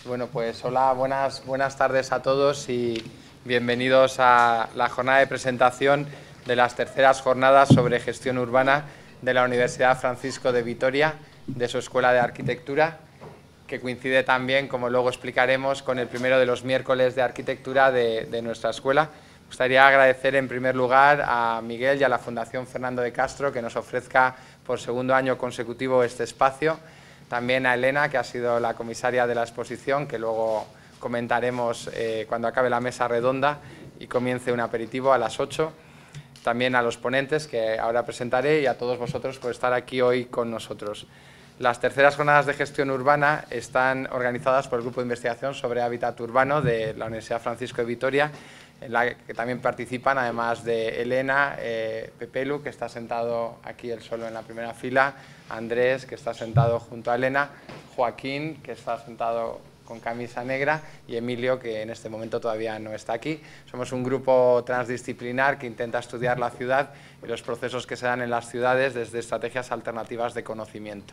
Bueno, pues hola, buenas tardes a todos y bienvenidos a la jornada de presentación de las terceras jornadas sobre gestión urbana de la Universidad Francisco de Vitoria, de su Escuela de Arquitectura, que coincide también, como luego explicaremos, con el primero de los miércoles de arquitectura de nuestra escuela. Me gustaría agradecer en primer lugar a Miguel y a la Fundación Fernando de Castro que nos ofrezca por segundo año consecutivo este espacio. También a Elena, que ha sido la comisaria de la exposición, que luego comentaremos cuando acabe la mesa redonda y comience un aperitivo a las 8. También a los ponentes, que ahora presentaré, y a todos vosotros por estar aquí hoy con nosotros. Las terceras jornadas de gestión urbana están organizadas por el Grupo de Investigación sobre Hábitat Urbano de la Universidad Francisco de Vitoria, en la que también participan, además de Elena, Pepelu, que está sentado aquí él solo en la primera fila, Andrés, que está sentado junto a Elena, Joaquín, que está sentado con camisa negra, y Emilio, que en este momento todavía no está aquí. Somos un grupo transdisciplinar que intenta estudiar la ciudad y los procesos que se dan en las ciudades desde estrategias alternativas de conocimiento.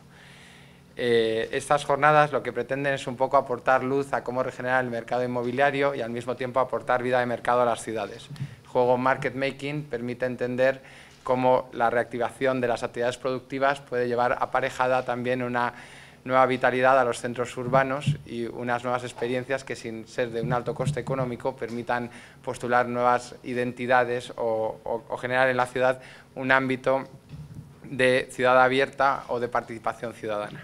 Estas jornadas lo que pretenden es un poco aportar luz a cómo regenerar el mercado inmobiliario y al mismo tiempo aportar vida de mercado a las ciudades. El juego Market Making permite entender cómo la reactivación de las actividades productivas puede llevar aparejada también una nueva vitalidad a los centros urbanos y unas nuevas experiencias que, sin ser de un alto coste económico, permitan postular nuevas identidades o generar en la ciudad un ámbito de ciudad abierta o de participación ciudadana.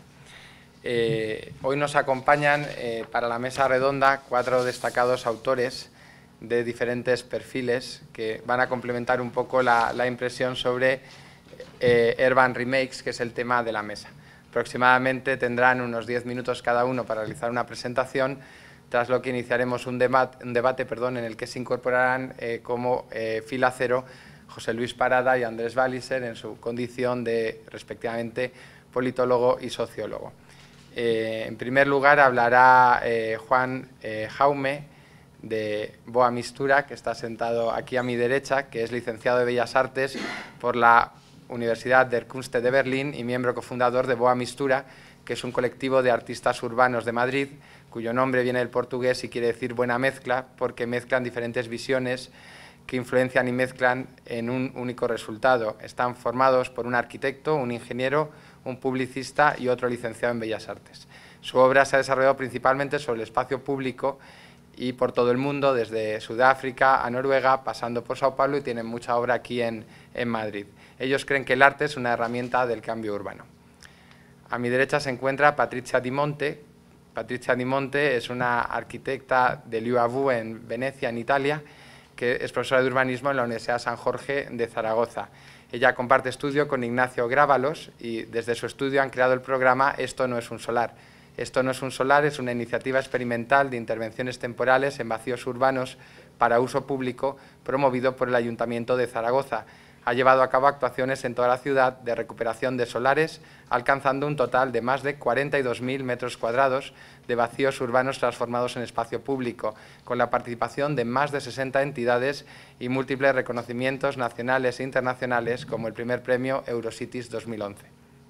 Hoy nos acompañan para la mesa redonda 4 destacados autores de diferentes perfiles que van a complementar un poco la impresión sobre Urban Remakes, que es el tema de la mesa. Aproximadamente tendrán unos 10 minutos cada uno para realizar una presentación, tras lo que iniciaremos un debate en el que se incorporarán como fila cero José Luis Parada y Andrés Walliser en su condición de, respectivamente, politólogo y sociólogo. En primer lugar hablará Juan Jaume, de Boa Mistura, que está sentado aquí a mi derecha, que es licenciado de Bellas Artes por la Universidad der Künste de Berlín y miembro cofundador de Boa Mistura, que es un colectivo de artistas urbanos de Madrid, cuyo nombre viene del portugués y quiere decir buena mezcla, porque mezclan diferentes visiones que influencian y mezclan en un único resultado. Están formados por un arquitecto, un ingeniero, un publicista y otro licenciado en Bellas Artes. Su obra se ha desarrollado principalmente sobre el espacio público y por todo el mundo, desde Sudáfrica a Noruega, pasando por Sao Paulo, y tienen mucha obra aquí en Madrid. Ellos creen que el arte es una herramienta del cambio urbano. A mi derecha se encuentra Patrizia Di Monte. Patrizia Di Monte es una arquitecta de l'UAV en Venecia, en Italia, que es profesora de urbanismo en la Universidad San Jorge de Zaragoza. Ella comparte estudio con Ignacio Grábalos y desde su estudio han creado el programa Esto no es un solar. Esto no es un solar es una iniciativa experimental de intervenciones temporales en vacíos urbanos para uso público promovido por el Ayuntamiento de Zaragoza. Ha llevado a cabo actuaciones en toda la ciudad de recuperación de solares, alcanzando un total de más de 42.000 metros cuadrados de vacíos urbanos transformados en espacio público, con la participación de más de 60 entidades y múltiples reconocimientos nacionales e internacionales, como el primer premio Eurocities 2011.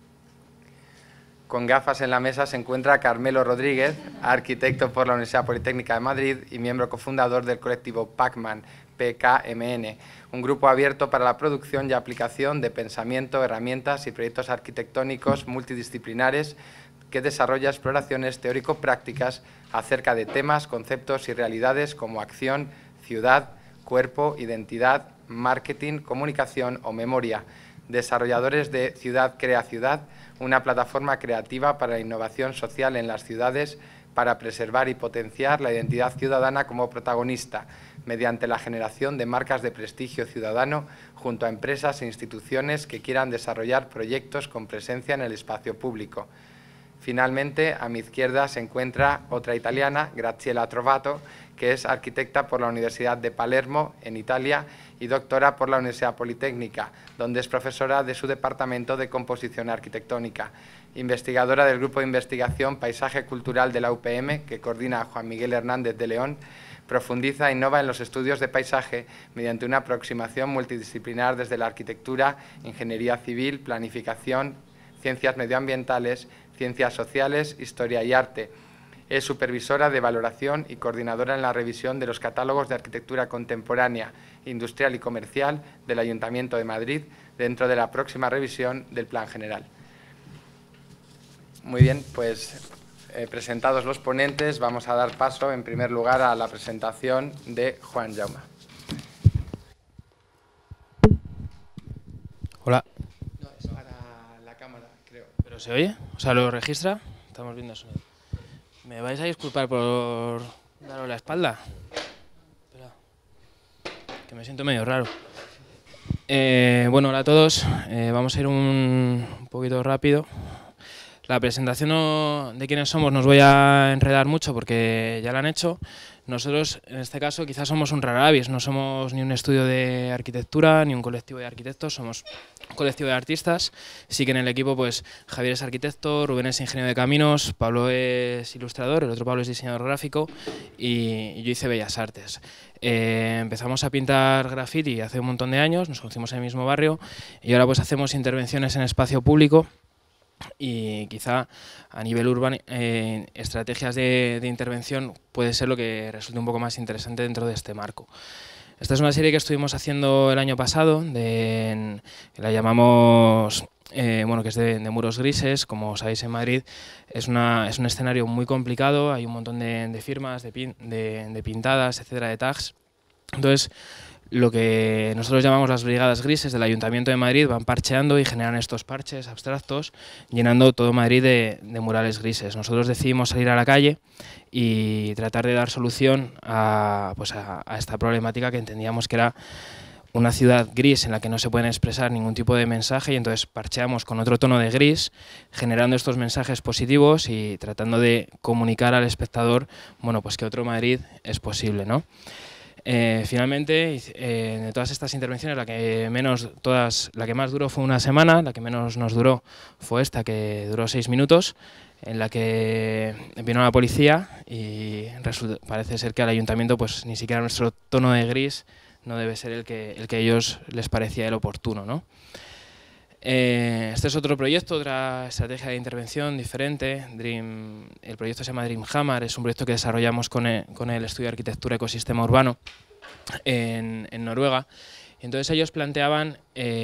Con gafas en la mesa se encuentra Carmelo Rodríguez, arquitecto por la Universidad Politécnica de Madrid y miembro cofundador del colectivo PACMAN, PKMN, un grupo abierto para la producción y aplicación de pensamiento, herramientas y proyectos arquitectónicos multidisciplinares que desarrolla exploraciones teórico-prácticas acerca de temas, conceptos y realidades como acción, ciudad, cuerpo, identidad, marketing, comunicación o memoria. Desarrolladores de Ciudad Crea Ciudad, una plataforma creativa para la innovación social en las ciudades para preservar y potenciar la identidad ciudadana como protagonista, mediante la generación de marcas de prestigio ciudadano junto a empresas e instituciones que quieran desarrollar proyectos con presencia en el espacio público. Finalmente, a mi izquierda se encuentra otra italiana, Graziella Trovato, que es arquitecta por la Universidad de Palermo, en Italia, y doctora por la Universidad Politécnica, donde es profesora de su departamento de composición arquitectónica, investigadora del Grupo de Investigación Paisaje Cultural de la UPM, que coordina Juan Miguel Hernández de León. Profundiza e innova en los estudios de paisaje mediante una aproximación multidisciplinar desde la arquitectura, ingeniería civil, planificación, ciencias medioambientales, ciencias sociales, historia y arte. Es supervisora de valoración y coordinadora en la revisión de los catálogos de arquitectura contemporánea, industrial y comercial del Ayuntamiento de Madrid dentro de la próxima revisión del Plan General. Muy bien, pues presentados los ponentes, vamos a dar paso en primer lugar a la presentación de Juan Jaume. Hola. No, es para la cámara, creo. ¿Pero se oye? O sea, ¿lo registra? Estamos viendo el sonido. ¿Me vais a disculpar por daros la espalda? Espera, que me siento medio raro. Bueno, hola a todos. Vamos a ir un poquito rápido. La presentación de quiénes somos nos voy a enredar mucho porque ya la han hecho. Nosotros, en este caso, quizás somos un rara avis. No somos ni un estudio de arquitectura ni un colectivo de arquitectos, somos un colectivo de artistas. Sí que en el equipo, pues, Javier es arquitecto, Rubén es ingeniero de caminos, Pablo es ilustrador, el otro Pablo es diseñador gráfico y yo hice Bellas Artes. Empezamos a pintar graffiti hace un montón de años, nos conocimos en el mismo barrio y ahora pues hacemos intervenciones en espacio público. Y quizá a nivel urbano, estrategias de intervención puede ser lo que resulte un poco más interesante dentro de este marco. Esta es una serie que estuvimos haciendo el año pasado, la llamamos, bueno, que es de muros grises. Como sabéis, en Madrid es un escenario muy complicado, hay un montón de firmas, de pintadas, etcétera, de tags. Entonces, lo que nosotros llamamos las brigadas grises del Ayuntamiento de Madrid van parcheando y generan estos parches abstractos, llenando todo Madrid de murales grises. Nosotros decidimos salir a la calle y tratar de dar solución a esta problemática que entendíamos que era una ciudad gris en la que no se pueden expresar ningún tipo de mensaje, y entonces parcheamos con otro tono de gris, generando estos mensajes positivos y tratando de comunicar al espectador, bueno, pues que otro Madrid es posible, ¿no? Finalmente, de todas estas intervenciones, la que más duró fue una semana, la que menos nos duró fue esta, que duró 6 minutos, en la que vino la policía y parece ser que al ayuntamiento pues ni siquiera nuestro tono de gris no debe ser el que a ellos les parecía el oportuno, ¿no? Este es otro proyecto, otra estrategia de intervención diferente. El proyecto se llama Dreamhammer, es un proyecto que desarrollamos con el Estudio de Arquitectura Ecosistema Urbano en Noruega. Entonces ellos planteaban,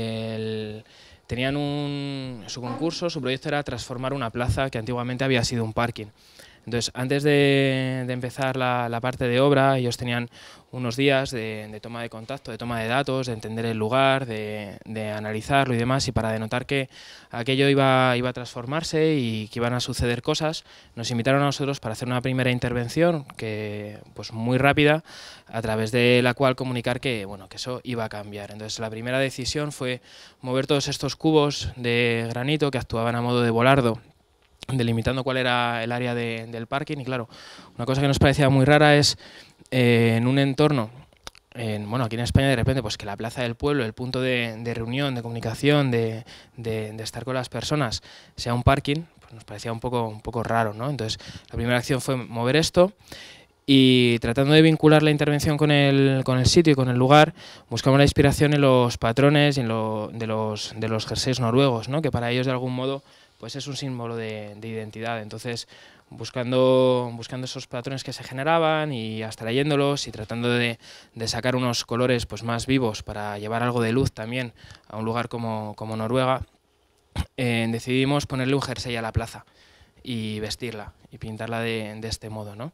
tenían su concurso, su proyecto era transformar una plaza que antiguamente había sido un parking. Entonces, antes de empezar la parte de obra, ellos tenían unos días de toma de contacto, de toma de datos, de entender el lugar, de analizarlo y demás, y para denotar que aquello iba a transformarse y que iban a suceder cosas, nos invitaron a nosotros para hacer una primera intervención pues muy rápida, a través de la cual comunicar que eso iba a cambiar. Entonces, la primera decisión fue mover todos estos cubos de granito que actuaban a modo de volardo, delimitando cuál era el área del parking. Y claro, una cosa que nos parecía muy rara es en un entorno, aquí en España, de repente, pues que la plaza del pueblo, el punto de reunión, de comunicación, de estar con las personas, sea un parking, pues nos parecía un poco raro, ¿no? Entonces, la primera acción fue mover esto. Y tratando de vincular la intervención con el sitio y con el lugar, buscamos la inspiración en los patrones y en de los jerseys noruegos, ¿no? Que para ellos, de algún modo, pues es un símbolo de identidad. Entonces, buscando esos patrones que se generaban y abstrayéndolos y tratando de sacar unos colores pues más vivos para llevar algo de luz también a un lugar como Noruega, decidimos ponerle un jersey a la plaza y vestirla y pintarla de este modo, ¿no?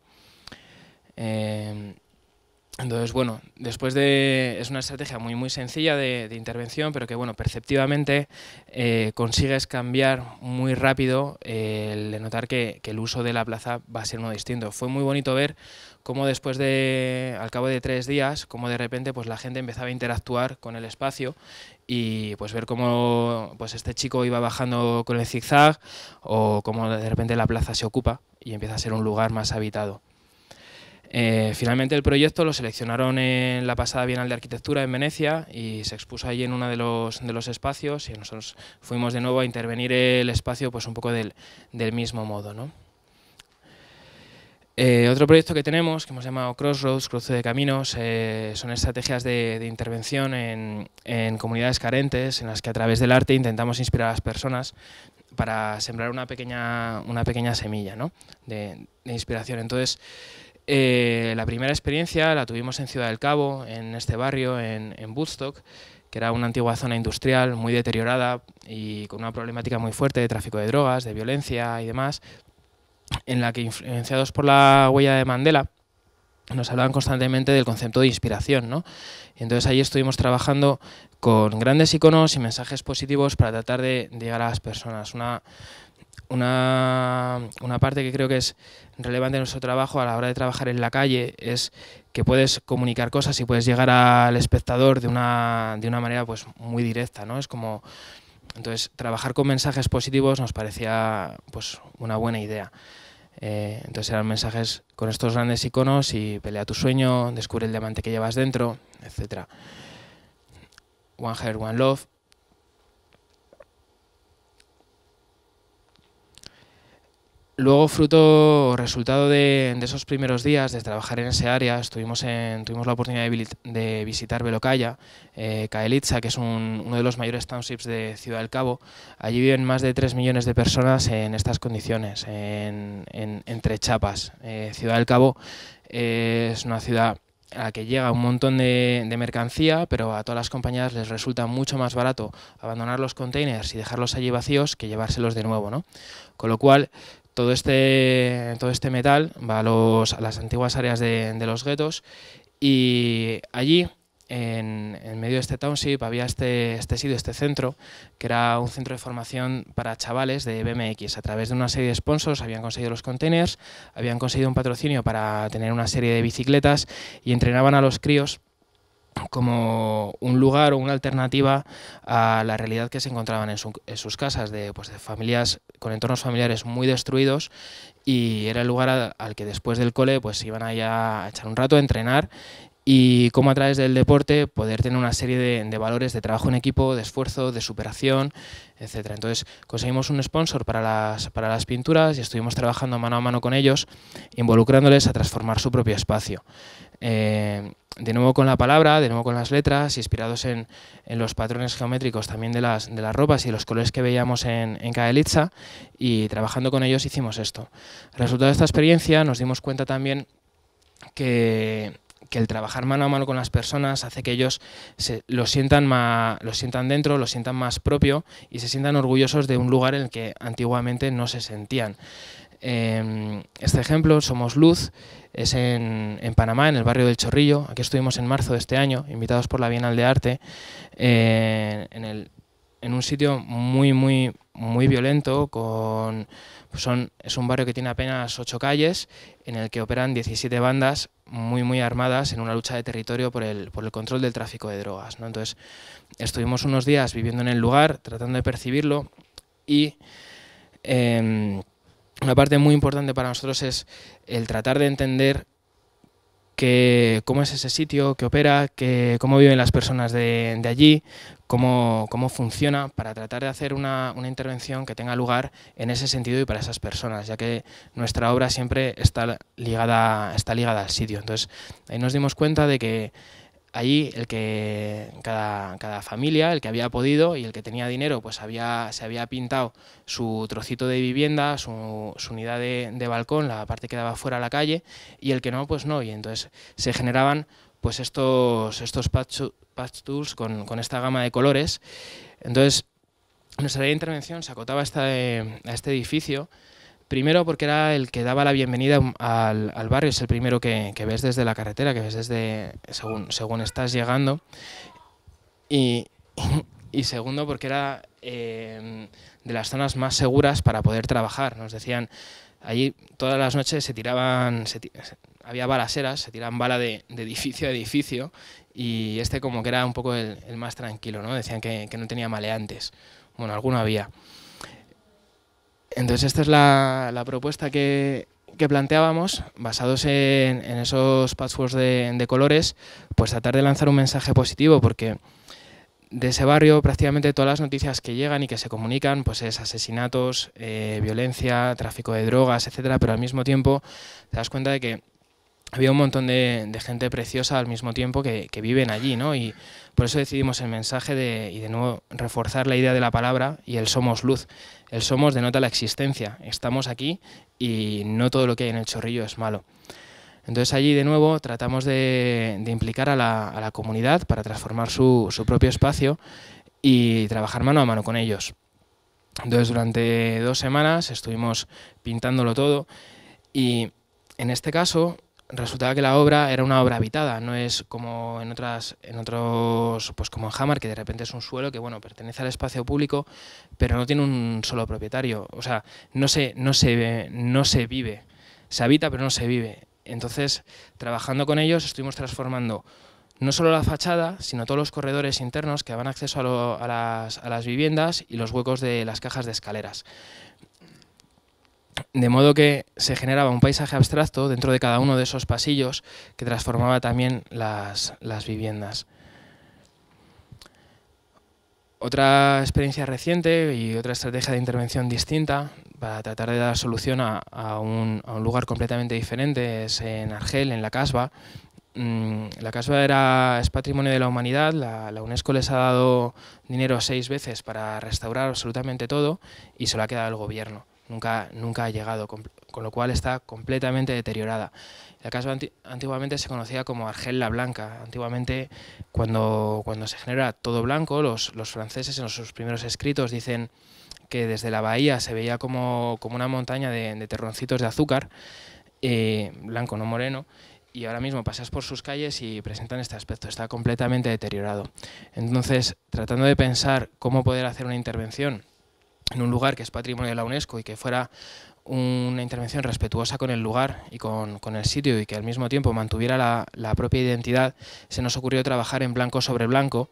Entonces, bueno, es una estrategia muy sencilla de intervención, pero que, perceptivamente consigues cambiar muy rápido el de notar que el uso de la plaza va a ser uno distinto. Fue muy bonito ver cómo al cabo de 3 días, cómo de repente pues la gente empezaba a interactuar con el espacio y pues ver cómo pues este chico iba bajando con el zigzag, o cómo de repente la plaza se ocupa y empieza a ser un lugar más habitado. Finalmente el proyecto lo seleccionaron en la pasada Bienal de Arquitectura en Venecia y se expuso allí en uno de los espacios, y nosotros fuimos de nuevo a intervenir el espacio pues un poco del mismo modo, ¿no? Otro proyecto que tenemos, que hemos llamado Crossroads, cruce de caminos, son estrategias de intervención en comunidades carentes, en las que a través del arte intentamos inspirar a las personas para sembrar una pequeña semilla, ¿no?, de inspiración. Entonces, la primera experiencia la tuvimos en Ciudad del Cabo, en este barrio, en Woodstock, que era una antigua zona industrial muy deteriorada y con una problemática muy fuerte de tráfico de drogas, de violencia y demás, en la que, influenciados por la huella de Mandela, nos hablaban constantemente del concepto de inspiración, ¿no? Y entonces ahí estuvimos trabajando con grandes iconos y mensajes positivos para tratar de llegar a las personas. Una parte que creo que es relevante en nuestro trabajo a la hora de trabajar en la calle es que puedes comunicar cosas y puedes llegar al espectador de una manera pues muy directa, ¿no? Es como, entonces, trabajar con mensajes positivos nos parecía pues una buena idea. Entonces eran mensajes con estos grandes iconos y pelea tu sueño, descubre el diamante que llevas dentro, etc. One Heart, One Love. Luego, resultado de esos primeros días de trabajar en ese área, tuvimos la oportunidad de visitar Belokaya, Kaelitsa, que es uno de los mayores townships de Ciudad del Cabo. Allí viven más de 3 millones de personas en estas condiciones, entre chapas. Ciudad del Cabo es una ciudad a la que llega un montón de mercancía, pero a todas las compañías les resulta mucho más barato abandonar los containers y dejarlos allí vacíos que llevárselos de nuevo, ¿no? Con lo cual, todo este metal va a las antiguas áreas de los guetos, y allí, en medio de este township, había este sitio, este centro, que era un centro de formación para chavales de BMX. A través de una serie de sponsors habían conseguido los containers, habían conseguido un patrocinio para tener una serie de bicicletas y entrenaban a los críos como un lugar o una alternativa a la realidad que se encontraban en sus casas, de familias con entornos familiares muy destruidos, y era el lugar al que después del cole pues iban allá a echar un rato, a entrenar, y cómo a través del deporte poder tener una serie de valores de trabajo en equipo, de esfuerzo, de superación, etc. Entonces conseguimos un sponsor para las pinturas y estuvimos trabajando mano a mano con ellos, involucrándoles a transformar su propio espacio. De nuevo con la palabra, de nuevo con las letras, inspirados en los patrones geométricos también de las ropas y los colores que veíamos en Kaelitsa, y trabajando con ellos hicimos esto. Resultado de esta experiencia nos dimos cuenta también que el trabajar mano a mano con las personas hace que ellos lo sientan dentro, lo sientan más propio y se sientan orgullosos de un lugar en el que antiguamente no se sentían. Este ejemplo, Somos Luz, es en Panamá, en el barrio del Chorrillo. Aquí estuvimos en marzo de este año, invitados por la Bienal de Arte, en un sitio muy violento. Es un barrio que tiene apenas 8 calles, en el que operan 17 bandas muy armadas en una lucha de territorio por el control del tráfico de drogas, ¿no? Entonces, estuvimos unos días viviendo en el lugar, tratando de percibirlo, y una parte muy importante para nosotros es el tratar de entender cómo es ese sitio, qué opera, cómo viven las personas de allí, cómo funciona, para tratar de hacer una intervención que tenga lugar en ese sentido y para esas personas, ya que nuestra obra siempre está ligada al sitio. Entonces, ahí nos dimos cuenta de que allí cada familia, el que había podido y el que tenía dinero, pues se había pintado su trocito de vivienda, su unidad de balcón, la parte que daba fuera a la calle, y el que no, pues no. Y entonces se generaban pues estos patch tools con esta gama de colores. Entonces, nuestra área de intervención se acotaba a este edificio. Primero porque era el que daba la bienvenida al barrio, es el primero que ves desde la carretera, que ves según estás llegando. Y segundo porque era de las zonas más seguras para poder trabajar. Nos decían, allí todas las noches había balaseras, se tiraban bala de edificio a edificio, y como que era un poco el más tranquilo, ¿no? Decían que no tenía maleantes. Bueno, alguno había. Entonces esta es la propuesta que planteábamos, basados en esos patchworks de colores, pues tratar de lanzar un mensaje positivo, porque de ese barrio prácticamente todas las noticias que llegan y que se comunican pues es asesinatos, violencia, tráfico de drogas, etcétera, pero al mismo tiempo te das cuenta de que había un montón de gente preciosa al mismo tiempo que viven allí, ¿no? Y por eso decidimos el mensaje y de nuevo reforzar la idea de la palabra y el somos luz. El somos denota la existencia, estamos aquí y no todo lo que hay en el Chorrillo es malo. Entonces allí de nuevo tratamos de implicar a la comunidad para transformar su propio espacio y trabajar mano a mano con ellos. Entonces durante 2 semanas estuvimos pintándolo todo y en este caso resultaba que la obra era una obra habitada, no es como en otros, pues como en Hamar, que de repente es un suelo que bueno, pertenece al espacio público, pero no tiene un solo propietario, o sea, no se vive, se habita pero no se vive. Entonces, trabajando con ellos estuvimos transformando no solo la fachada, sino todos los corredores internos que daban acceso a las viviendas y los huecos de las cajas de escaleras. De modo que se generaba un paisaje abstracto dentro de cada uno de esos pasillos que transformaba también las viviendas. Otra experiencia reciente y otra estrategia de intervención distinta para tratar de dar solución a un lugar completamente diferente es en Argel, en la Casbah. La Casbah es patrimonio de la humanidad, la UNESCO les ha dado dinero 6 veces para restaurar absolutamente todo y se lo ha quedado el gobierno. Nunca ha llegado, con lo cual está completamente deteriorada. La Casbah antiguamente se conocía como Argel la Blanca. Antiguamente, cuando se genera todo blanco, los franceses en sus primeros escritos dicen que desde la bahía se veía como una montaña de terroncitos de azúcar, blanco, no moreno, y ahora mismo pasas por sus calles y presentan este aspecto, está completamente deteriorado. Entonces, tratando de pensar cómo poder hacer una intervención en un lugar que es patrimonio de la UNESCO y que fuera una intervención respetuosa con el lugar y con el sitio y que al mismo tiempo mantuviera la propia identidad, se nos ocurrió trabajar en blanco sobre blanco.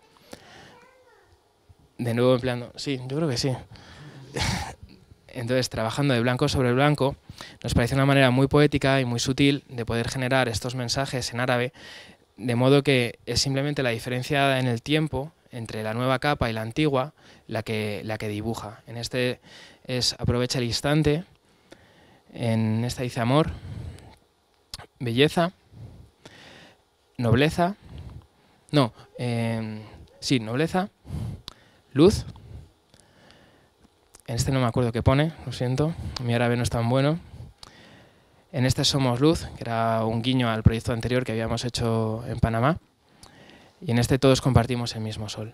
De nuevo empleando... Sí, yo creo que sí. Entonces, trabajando de blanco sobre blanco, nos parece una manera muy poética y muy sutil de poder generar estos mensajes en árabe, de modo que es simplemente la diferencia en el tiempo entre la nueva capa y la antigua la que dibuja. En este aprovecha el instante, en esta dice amor, belleza, nobleza, nobleza, luz. En este no me acuerdo qué pone, lo siento, mi árabe no es tan bueno. En este somos luz, que era un guiño al proyecto anterior que habíamos hecho en Panamá. Y en este todos compartimos el mismo sol.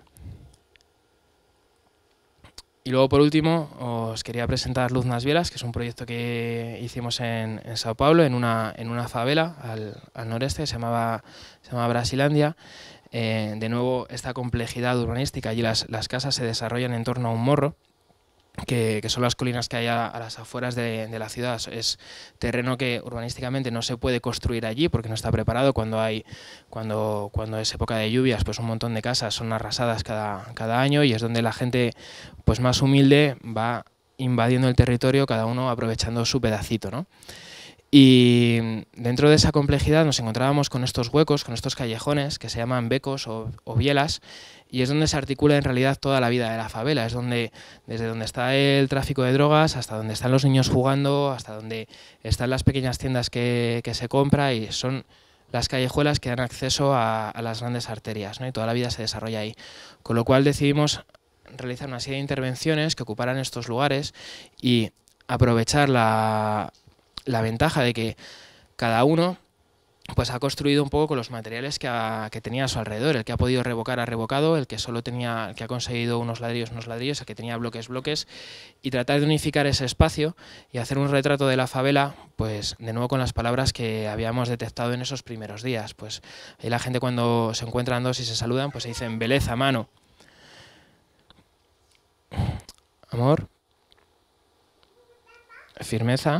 Y luego, por último, os quería presentar Luz nas Bielas, que es un proyecto que hicimos en Sao Paulo, en una favela al noreste, se llamaba Brasilandia. De nuevo, esta complejidad urbanística, allí las casas se desarrollan en torno a un morro, que son las colinas que hay a las afueras de la ciudad. Es terreno que urbanísticamente no se puede construir allí porque no está preparado. Cuando es época de lluvias, pues un montón de casas son arrasadas cada año y es donde la gente pues más humilde va invadiendo el territorio, cada uno aprovechando su pedacito, ¿no? Y dentro de esa complejidad nos encontrábamos con estos huecos, con estos callejones que se llaman becos o bielas, y es donde se articula en realidad toda la vida de la favela. Es desde donde está el tráfico de drogas hasta donde están los niños jugando, hasta donde están las pequeñas tiendas que se compra, y son las callejuelas que dan acceso a las grandes arterias, ¿no? Y toda la vida se desarrolla ahí. Con lo cual decidimos realizar una serie de intervenciones que ocuparan estos lugares y aprovechar la ventaja de que cada uno pues ha construido un poco con los materiales que tenía a su alrededor. El que ha podido revocar ha revocado, el que solo tenía, el que ha conseguido unos ladrillos, el que tenía bloques, y tratar de unificar ese espacio y hacer un retrato de la favela, pues de nuevo con las palabras que habíamos detectado en esos primeros días. Pues ahí la gente, cuando se encuentran dos y se saludan, pues se dicen beleza, mano, amor, firmeza,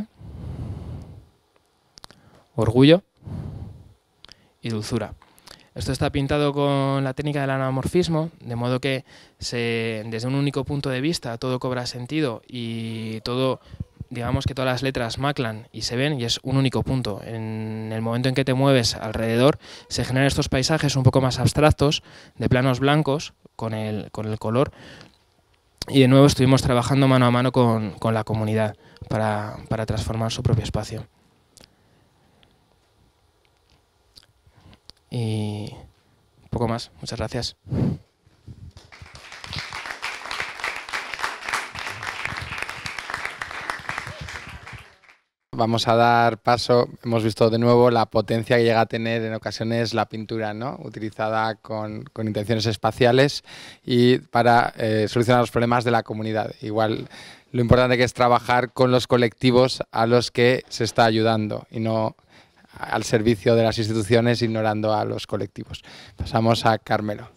orgullo y dulzura. Esto está pintado con la técnica del anamorfismo, de modo que desde un único punto de vista todo cobra sentido y todo, digamos que todas las letras maclan y se ven, y es un único punto. En el momento en que te mueves alrededor se generan estos paisajes un poco más abstractos, de planos blancos con el color, y de nuevo estuvimos trabajando mano a mano con la comunidad para transformar su propio espacio. y un poco más. Muchas gracias. Vamos a dar paso, hemos visto de nuevo la potencia que llega a tener en ocasiones la pintura, ¿no? Utilizada con intenciones espaciales y para solucionar los problemas de la comunidad. Igual lo importante que es trabajar con los colectivos a los que se está ayudando y no al servicio de las instituciones ignorando a los colectivos. Pasamos a Carmelo.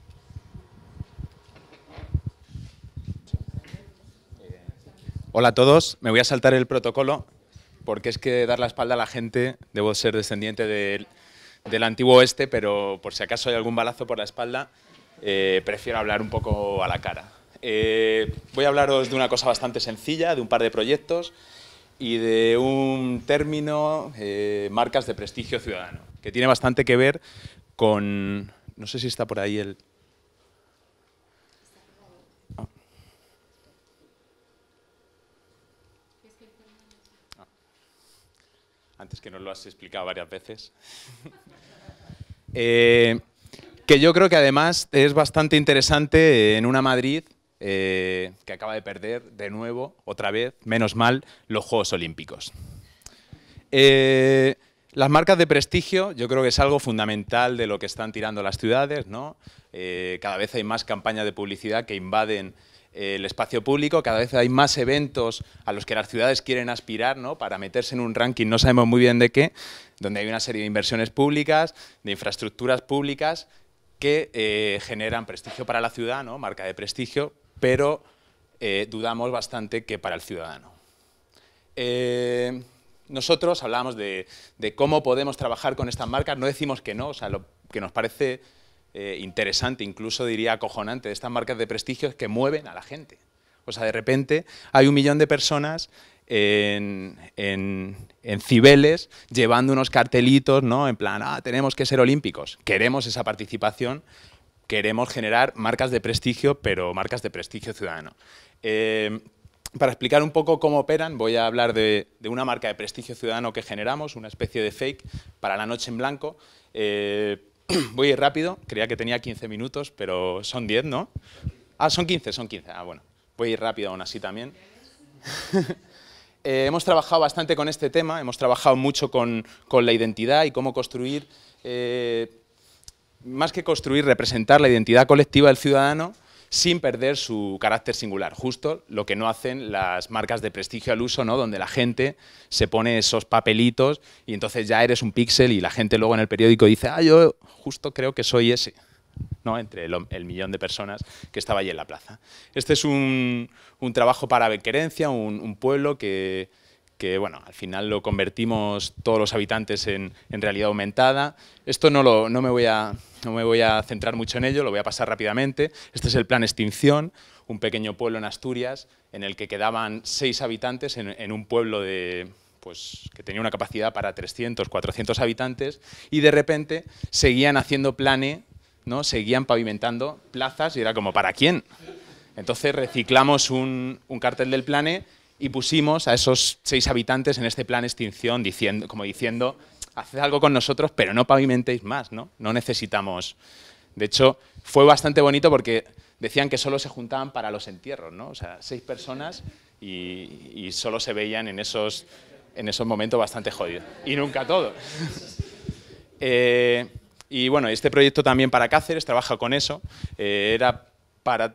Hola a todos, me voy a saltar el protocolo porque es que dar la espalda a la gente, debo ser descendiente del antiguo oeste, pero por si acaso hay algún balazo por la espalda, prefiero hablar un poco a la cara. Voy a hablaros de una cosa bastante sencilla, de un par de proyectos y de un término, marcas de prestigio ciudadano, que tiene bastante que ver con... No sé si está por ahí el... Antes que nos lo has explicado varias veces. Que yo creo que además es bastante interesante en una Madrid que acaba de perder de nuevo, otra vez, menos mal, los Juegos Olímpicos. Las marcas de prestigio yo creo que es algo fundamental de lo que están tirando las ciudades, ¿no? Cada vez hay más campañas de publicidad que invaden el espacio público, cada vez hay más eventos a los que las ciudades quieren aspirar, ¿no? Para meterse en un ranking, no sabemos muy bien de qué, donde hay una serie de inversiones públicas, de infraestructuras públicas que generan prestigio para la ciudad, ¿no? Marca de prestigio, pero dudamos bastante que para el ciudadano. Nosotros hablábamos de cómo podemos trabajar con estas marcas, no decimos que no, o sea, lo que nos parece interesante, incluso diría acojonante, de estas marcas de prestigio es que mueven a la gente. O sea, de repente hay 1 millón de personas en Cibeles llevando unos cartelitos, ¿no? En plan, tenemos que ser olímpicos, queremos esa participación, queremos generar marcas de prestigio, pero marcas de prestigio ciudadano. Para explicar un poco cómo operan, voy a hablar de una marca de prestigio ciudadano que generamos, una especie de fake para la noche en blanco. Voy a ir rápido, creía que tenía 15 minutos, pero son 10, ¿no? Son 15, son 15. Bueno, voy a ir rápido aún así también. Hemos trabajado bastante con este tema, hemos trabajado mucho con la identidad y cómo construir, más que construir, representar la identidad colectiva del ciudadano sin perder su carácter singular, justo lo que no hacen las marcas de prestigio al uso, ¿no? Donde la gente se pone esos papelitos y entonces ya eres un píxel y la gente luego en el periódico dice, yo justo creo que soy ese, ¿no? Entre el millón de personas que estaba allí en la plaza. Este es un trabajo para Bequerencia, un pueblo que bueno, al final lo convertimos todos los habitantes en realidad aumentada. Esto no me voy a centrar mucho en ello, lo voy a pasar rápidamente. Este es el plan Extinción, un pequeño pueblo en Asturias en el que quedaban 6 habitantes en un pueblo que tenía una capacidad para 300, 400 habitantes y de repente seguían haciendo plane, ¿no? Seguían pavimentando plazas y era como, ¿para quién? Entonces reciclamos un cartel del plane y pusimos a esos 6 habitantes en este plan Extinción como diciendo, haced algo con nosotros, pero no pavimentéis más, ¿no? No necesitamos. De hecho, fue bastante bonito porque decían que solo se juntaban para los entierros, ¿no? O sea, 6 personas y solo se veían en esos momentos bastante jodidos. Y nunca todos. Y bueno, este proyecto también para Cáceres trabaja con eso. Era para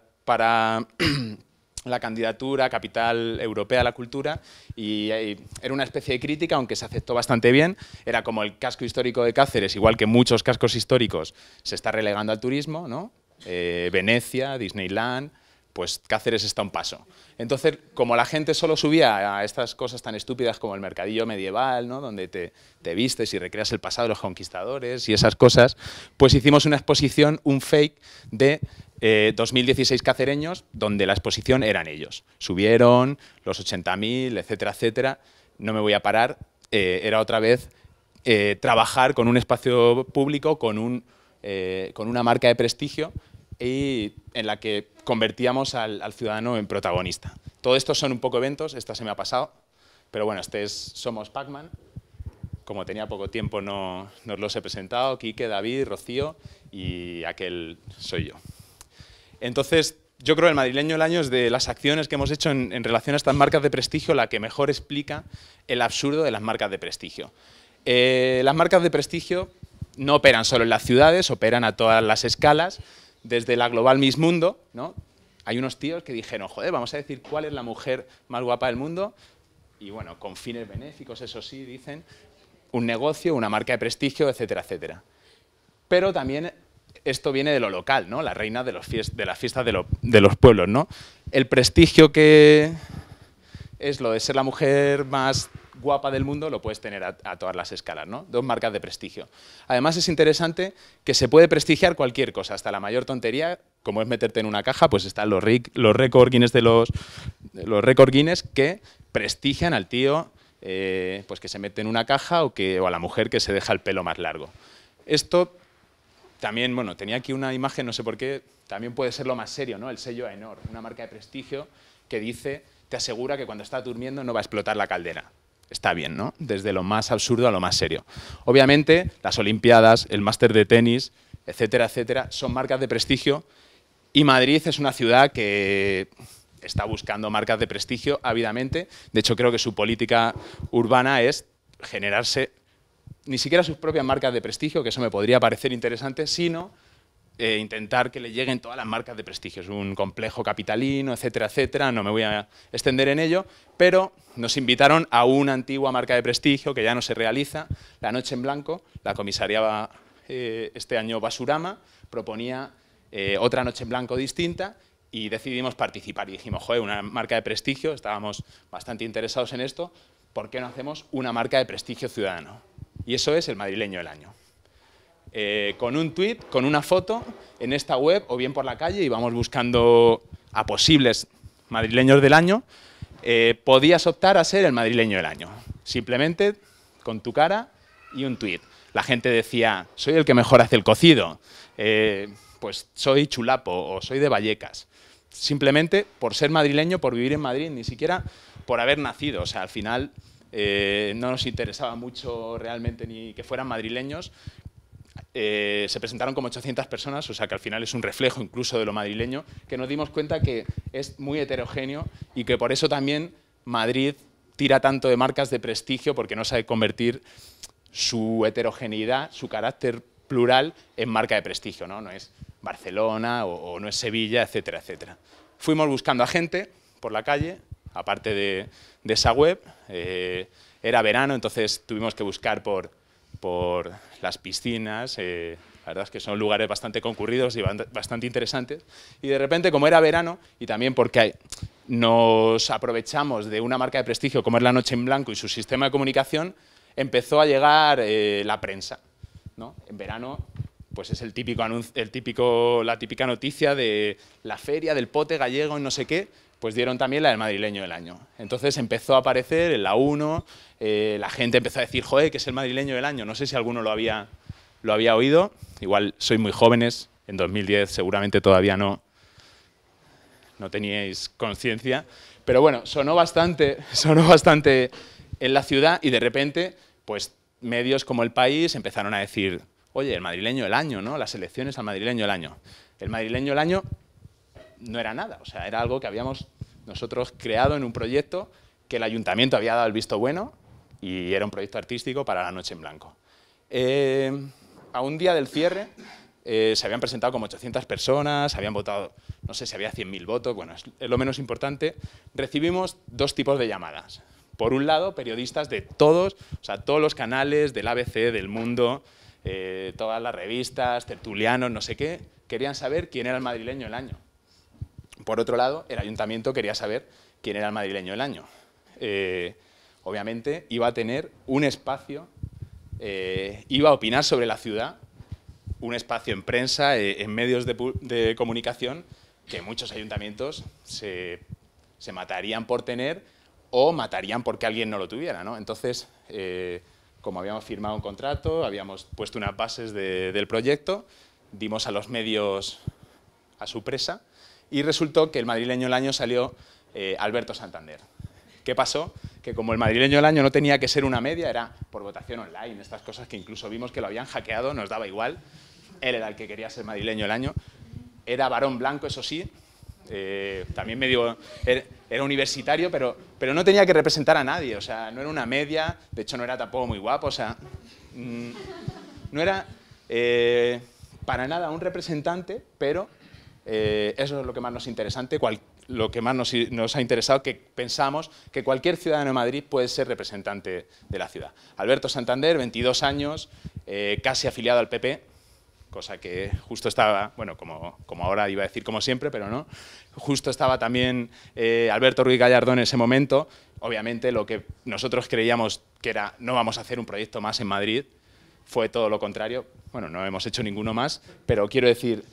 la candidatura Capital Europea a la Cultura y era una especie de crítica, aunque se aceptó bastante bien. Era como el casco histórico de Cáceres, igual que muchos cascos históricos, se está relegando al turismo, ¿no? Venecia, Disneyland, pues Cáceres está a un paso. Entonces, como la gente solo subía a estas cosas tan estúpidas como el mercadillo medieval, ¿no? Donde te vistes y recreas el pasado de los conquistadores y esas cosas, pues hicimos una exposición, un fake de 2016 cacereños, donde la exposición eran ellos. Subieron los 80.000, etcétera, etcétera. No me voy a parar. Era otra vez trabajar con un espacio público, con una marca de prestigio y en la que convertíamos al ciudadano en protagonista. Todo esto son un poco eventos, esta se me ha pasado, pero bueno, este es Somos Pac-Man. como tenía poco tiempo no os los he presentado, Quique, David, Rocío y aquel soy yo. Entonces, yo creo que el madrileño del año es de las acciones que hemos hecho en relación a estas marcas de prestigio la que mejor explica el absurdo de las marcas de prestigio. Las marcas de prestigio no operan solo en las ciudades, operan a todas las escalas, desde la Global Miss Mundo, ¿no? Hay unos tíos que dijeron, joder, vamos a decir cuál es la mujer más guapa del mundo, y bueno, con fines benéficos, eso sí, dicen, un negocio, una marca de prestigio, etcétera, etcétera. Pero también esto viene de lo local, ¿no? La reina de las fiestas de los pueblos, ¿no? El prestigio que es lo de ser la mujer más guapa del mundo lo puedes tener a todas las escalas, ¿no? Dos marcas de prestigio. Además es interesante que se puede prestigiar cualquier cosa, hasta la mayor tontería, como es meterte en una caja, pues están los récord Guinness los récord Guinness que prestigian al tío pues que se mete en una caja o a la mujer que se deja el pelo más largo. Esto también, bueno, tenía aquí una imagen, no sé por qué, también puede ser lo más serio, ¿no? El sello AENOR, una marca de prestigio que dice, te asegura que cuando estás durmiendo no va a explotar la caldera. Está bien, ¿no? Desde lo más absurdo a lo más serio. Obviamente, las Olimpiadas, el máster de tenis, etcétera, etcétera, son marcas de prestigio y Madrid es una ciudad que está buscando marcas de prestigio ávidamente. De hecho, creo que su política urbana es generarse ni siquiera sus propias marcas de prestigio, que eso me podría parecer interesante, sino intentar que le lleguen todas las marcas de prestigio. Es un complejo capitalino, etcétera, etcétera, no me voy a extender en ello, pero nos invitaron a una antigua marca de prestigio que ya no se realiza, La Noche en Blanco, la comisariaba este año Basurama, proponía otra Noche en Blanco distinta y decidimos participar y dijimos, joder, una marca de prestigio, estábamos bastante interesados en esto, ¿por qué no hacemos una marca de prestigio ciudadano? Y eso es el madrileño del año. Con un tuit, con una foto, en esta web o bien por la calle, íbamos buscando a posibles madrileños del año, podías optar a ser el madrileño del año. Simplemente con tu cara y un tuit. La gente decía, soy el que mejor hace el cocido, pues soy chulapo o soy de Vallecas. Simplemente por ser madrileño, por vivir en Madrid, ni siquiera por haber nacido. O sea, al final no nos interesaba mucho realmente ni que fueran madrileños. Se presentaron como 800 personas, o sea que al final es un reflejo incluso de lo madrileño, que nos dimos cuenta que es muy heterogéneo y que por eso también Madrid tira tanto de marcas de prestigio, porque no sabe convertir su heterogeneidad, su carácter plural en marca de prestigio, ¿no? No es Barcelona o no es Sevilla, etcétera, etcétera. Fuimos buscando a gente por la calle, aparte de esa web, era verano, entonces tuvimos que buscar por las piscinas, la verdad es que son lugares bastante concurridos y bastante interesantes, y de repente, como era verano, y también porque nos aprovechamos de una marca de prestigio como es La Noche en Blanco y su sistema de comunicación, empezó a llegar la prensa, ¿no? En verano pues es la típica noticia de la feria del pote gallego y no sé qué, pues dieron también la del madrileño del año. Entonces empezó a aparecer en la 1, la gente empezó a decir, joder, que es el madrileño del año. No sé si alguno lo había oído, igual sois muy jóvenes, en 2010 seguramente todavía no teníais conciencia, pero bueno, sonó bastante en la ciudad y de repente, pues medios como El País empezaron a decir, oye, el madrileño del año, ¿no? Las elecciones al madrileño del año. El madrileño del año no era nada, o sea, era algo que habíamos nosotros creado en un proyecto que el ayuntamiento había dado el visto bueno y era un proyecto artístico para La Noche en Blanco. A un día del cierre se habían presentado como 800 personas, habían votado, no sé si había 100.000 votos, bueno, es lo menos importante. Recibimos dos tipos de llamadas. Por un lado, periodistas de todos, o sea, todos los canales del ABC, del Mundo, todas las revistas, tertulianos, no sé qué, querían saber quién era el madrileño del año. Por otro lado, el ayuntamiento quería saber quién era el madrileño del año. Obviamente iba a tener un espacio, iba a opinar sobre la ciudad, un espacio en prensa, en medios de comunicación, que muchos ayuntamientos se matarían por tener o matarían porque alguien no lo tuviera, ¿no? Entonces, como habíamos firmado un contrato, habíamos puesto unas bases del proyecto, dimos a los medios a su presa y resultó que el madrileño del año salió Alberto Santander. ¿Qué pasó? que como el madrileño del año no tenía que ser una media, era por votación online, estas cosas que incluso vimos que lo habían hackeado, nos daba igual. Él era el que quería ser madrileño del año. Era varón blanco, eso sí, también medio... Era universitario, pero no tenía que representar a nadie, o sea, no era una media, de hecho no era tampoco muy guapo, o sea, no era para nada un representante, pero eso es lo que más nos interesante, lo que más nos ha interesado, que pensamos que cualquier ciudadano de Madrid puede ser representante de la ciudad. Alberto Santander, 22 años, casi afiliado al PP, cosa que justo estaba, bueno, como ahora iba a decir como siempre, pero no, justo estaba también Alberto Ruiz Gallardón en ese momento. Obviamente lo que nosotros creíamos que era no vamos a hacer un proyecto más en Madrid, fue todo lo contrario. Bueno, no hemos hecho ninguno más, pero quiero decir,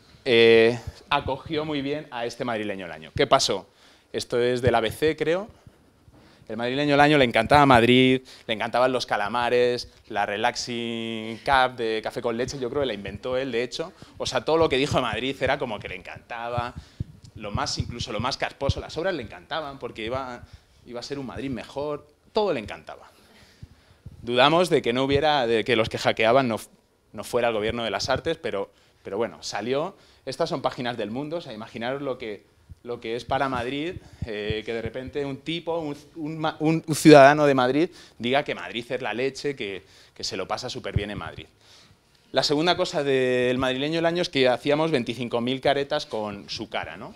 acogió muy bien a este madrileño del año. ¿Qué pasó? Esto es del ABC, creo. El madrileño del año le encantaba Madrid, le encantaban los calamares, la relaxing cup de café con leche, yo creo que la inventó él, de hecho. O sea, todo lo que dijo de Madrid era como que le encantaba, incluso lo más casposo, las obras le encantaban porque iba a ser un Madrid mejor, todo le encantaba. Dudamos de que no hubiera, de que los que hackeaban no fuera el gobierno de las artes, pero bueno, salió. Estas son páginas del Mundo, o sea, imaginaros lo que es para Madrid, que de repente un tipo, un ciudadano de Madrid, diga que Madrid es la leche, que se lo pasa súper bien en Madrid. La segunda cosa del madrileño del año es que hacíamos 25.000 caretas con su cara, ¿no?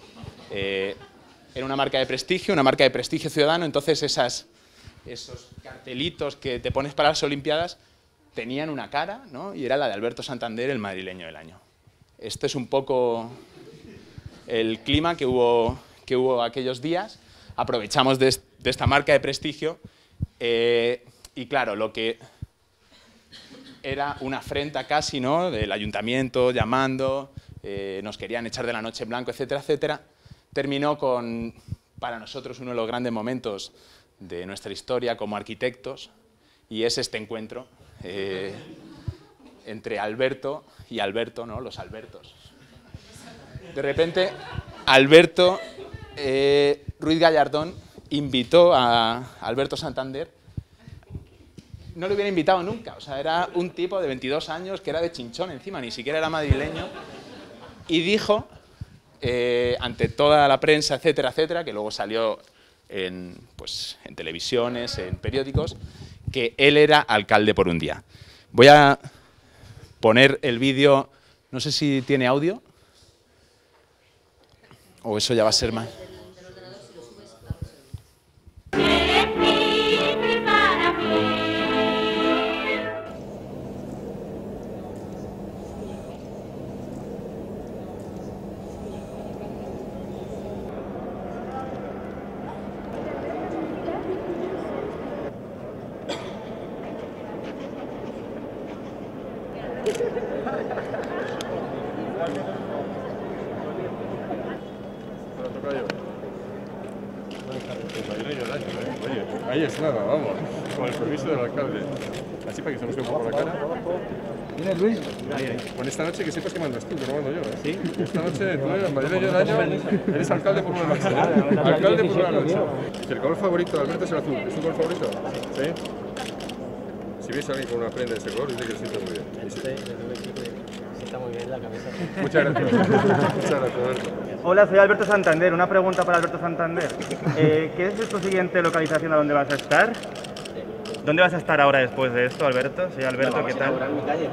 Era una marca de prestigio ciudadano, entonces esos cartelitos que te pones para las Olimpiadas tenían una cara, ¿no? Y era la de Alberto Santander, el madrileño del año. Este es un poco el clima que hubo aquellos días. Aprovechamos de esta marca de prestigio y claro, lo que era una afrenta casi, ¿no?, del ayuntamiento llamando, nos querían echar de la noche en blanco, etcétera, etcétera, terminó con, para nosotros, uno de los grandes momentos de nuestra historia como arquitectos, y es este encuentro entre Alberto y Alberto, ¿no?, los Albertos. De repente, Alberto Ruiz Gallardón invitó a Alberto Santander. No lo hubiera invitado nunca, o sea, era un tipo de 22 años que era de Chinchón encima, ni siquiera era madrileño, y dijo, ante toda la prensa, etcétera, etcétera, que luego salió en televisiones, en periódicos, que él era alcalde por un día. Voy a poner el vídeo, no sé si tiene audio, o eso ya va a ser más. Ahí es nada, vamos, con el permiso del alcalde. Así para que se nos vea un poco la cara. ¿Tienes, Luis? Ahí. Bueno, esta noche que sepas que mandas tú, que no mando yo, ¿eh? Sí. Esta noche tú eres madrileño del año, eres alcalde por una noche. Alcalde por una noche. El color favorito de Alberto es el azul. ¿Es tu color favorito? Sí. Si ves a alguien con una prenda de ese color, dice que se siente muy bien. Sí, sienta muy bien la camisa. Muchas gracias. Muchas gracias, Alberto. Hola, soy Alberto Santander. Una pregunta para Alberto Santander. ¿Qué es tu siguiente localización a dónde vas a estar? ¿Dónde vas a estar ahora después de esto, Alberto? Soy Alberto, no, ¿qué tal? En mi calle.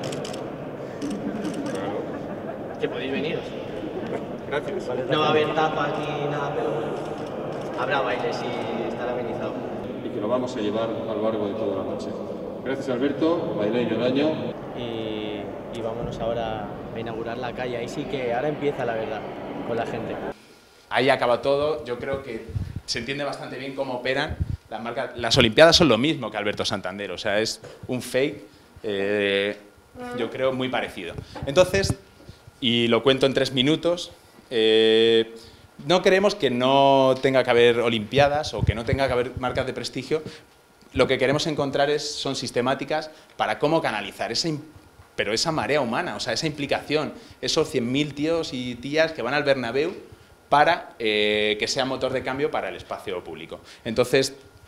Que podéis veniros. Gracias. No va a haber tapa ni nada, pero habrá bailes y estará amenizado. Y que lo vamos a llevar a lo largo de toda la noche. Gracias, Alberto, madrileño del año. Y vámonos ahora a inaugurar la calle. Ahí sí que ahora empieza la verdad con la gente. Ahí acaba todo. Yo creo que se entiende bastante bien cómo operan las marcas. Las Olimpiadas son lo mismo que Alberto Santander, o sea, es un fake, yo creo, muy parecido. Entonces, y lo cuento en 3 minutos, no queremos que no tenga que haber Olimpiadas o que no tenga que haber marcas de prestigio. Lo que queremos encontrar son sistemáticas para cómo canalizar esa marea humana, o sea, esa implicación, esos 100.000 tíos y tías que van al Bernabéu para que sea motor de cambio para el espacio público. Entonces,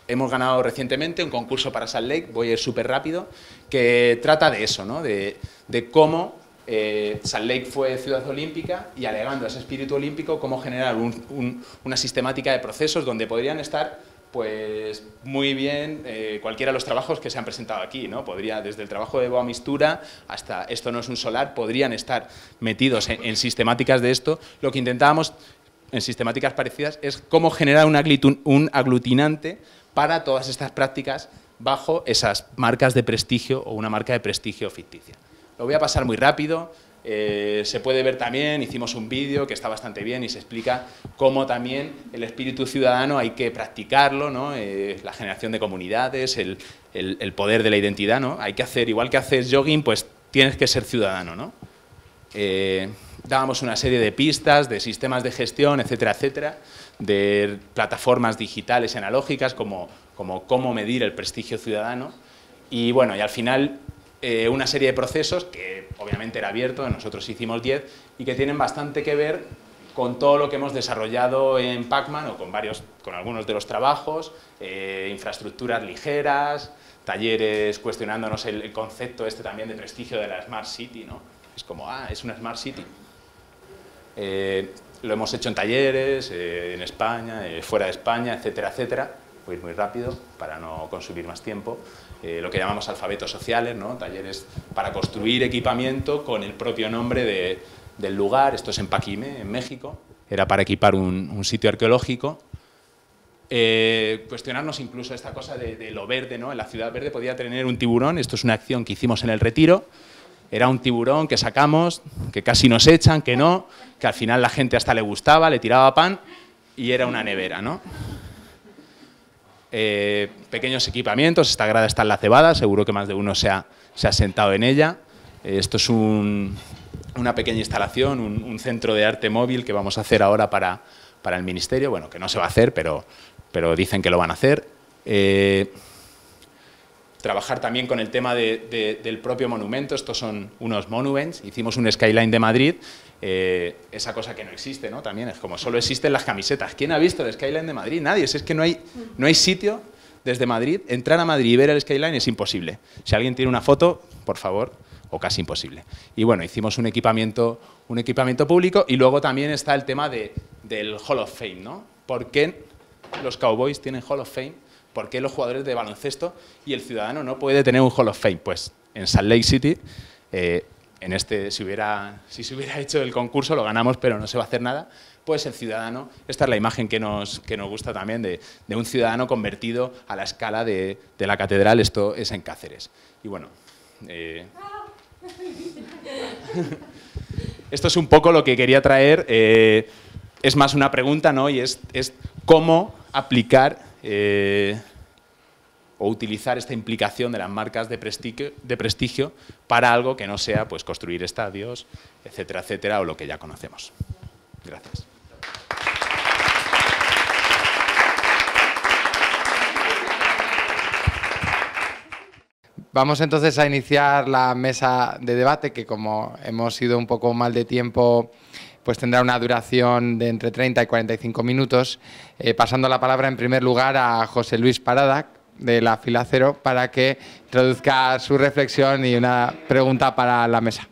hemos ganado recientemente un concurso para Salt Lake, voy a ir súper rápido, que trata de eso, ¿no? De cómo Salt Lake fue ciudad olímpica y, alegando ese espíritu olímpico, cómo generar una sistemática de procesos donde podrían estar pues muy bien cualquiera de los trabajos que se han presentado aquí, ¿no? Podría, desde el trabajo de Boa Mistura hasta Esto no es un solar, podrían estar metidos en sistemáticas de esto. Lo que intentábamos en sistemáticas parecidas es cómo generar un aglutinante para todas estas prácticas bajo esas marcas de prestigio o una marca de prestigio ficticia. Lo voy a pasar muy rápido. Se puede ver también, hicimos un vídeo que está bastante bien y se explica cómo también el espíritu ciudadano hay que practicarlo, ¿no? La generación de comunidades, el poder de la identidad, ¿no? Hay que hacer, igual que haces jogging, pues tienes que ser ciudadano, ¿no? Dábamos una serie de pistas, de sistemas de gestión, etcétera, etcétera, de plataformas digitales y analógicas, como cómo medir el prestigio ciudadano. Y bueno, y al final una serie de procesos que obviamente era abierto, nosotros hicimos 10, y que tienen bastante que ver con todo lo que hemos desarrollado en Pacman o con algunos de los trabajos, infraestructuras ligeras, talleres cuestionándonos el concepto este también de prestigio de la Smart City, ¿no? Es como, es una Smart City. Lo hemos hecho en talleres, en España, fuera de España, etcétera, etcétera. Voy a ir muy rápido para no consumir más tiempo. Lo que llamamos alfabetos sociales, ¿no? Talleres para construir equipamiento con el propio nombre del lugar. Esto es en Paquimé, en México. Era para equipar un sitio arqueológico. Cuestionarnos incluso esta cosa de lo verde, ¿no? En la ciudad verde podía tener un tiburón. Esto es una acción que hicimos en el Retiro. Era un tiburón que sacamos, que casi nos echan, que no, que al final la gente hasta le gustaba, le tiraba pan, y era una nevera, ¿no? Pequeños equipamientos, esta grada está en la cebada, seguro que más de uno se ha sentado en ella. Esto es una pequeña instalación, un centro de arte móvil que vamos a hacer ahora para el Ministerio, bueno, que no se va a hacer, pero dicen que lo van a hacer. Trabajar también con el tema del propio monumento. Estos son unos monuments. Hicimos un skyline de Madrid, esa cosa que no existe, ¿no? También es como solo existen las camisetas. ¿Quién ha visto el skyline de Madrid? Nadie. Es que no hay sitio desde Madrid. Entrar a Madrid y ver el skyline es imposible. Si alguien tiene una foto, por favor, o casi imposible. Y bueno, hicimos un equipamiento público, y luego también está el tema del Hall of Fame, ¿no? ¿Por qué los Cowboys tienen Hall of Fame? ¿Por qué los jugadores de baloncesto y el ciudadano no puede tener un Hall of Fame? Pues en Salt Lake City, si se hubiera hecho el concurso, lo ganamos, pero no se va a hacer nada, pues el ciudadano, esta es la imagen que nos gusta también, de un ciudadano convertido a la escala de la catedral. Esto es en Cáceres. Y bueno, esto es un poco lo que quería traer. Es más una pregunta, ¿no? Y es cómo aplicar o utilizar esta implicación de las marcas de prestigio para algo que no sea, pues, construir estadios, etcétera, etcétera, o lo que ya conocemos. Gracias. Vamos entonces a iniciar la mesa de debate, que como hemos ido un poco mal de tiempo, pues tendrá una duración de entre 30 y 45 minutos, pasando la palabra en primer lugar a José Luis Parada, de la Fila Cero, para que introduzca su reflexión y una pregunta para la mesa.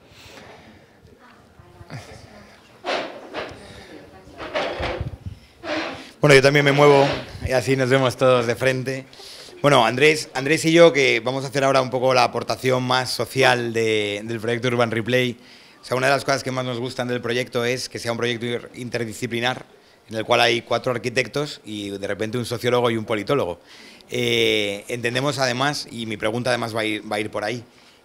Bueno, yo también me muevo y así nos vemos todos de frente. Bueno, Andrés y yo, que vamos a hacer ahora un poco la aportación más social del proyecto Urban Replay. O sea, una de las cosas que más nos gustan del proyecto es que sea un proyecto interdisciplinar, en el cual hay 4 arquitectos y de repente un sociólogo y un politólogo. Entendemos además, y mi pregunta además va a ir por ahí,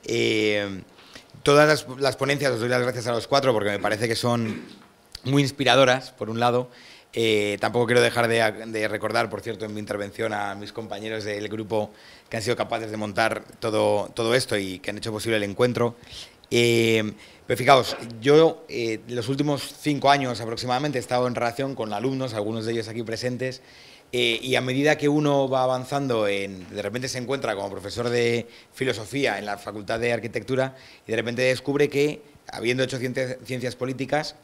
todas las ponencias, os doy las gracias a los 4 porque me parece que son muy inspiradoras, por un lado. Tampoco quiero dejar de recordar, por cierto, en mi intervención a mis compañeros del grupo que han sido capaces de montar todo esto y que han hecho posible el encuentro. Pero fijaos, yo los últimos 5 años aproximadamente he estado en relación con alumnos, algunos de ellos aquí presentes, y a medida que uno va avanzando, de repente se encuentra como profesor de filosofía en la Facultad de Arquitectura y de repente descubre que, habiendo hecho ciencias políticas,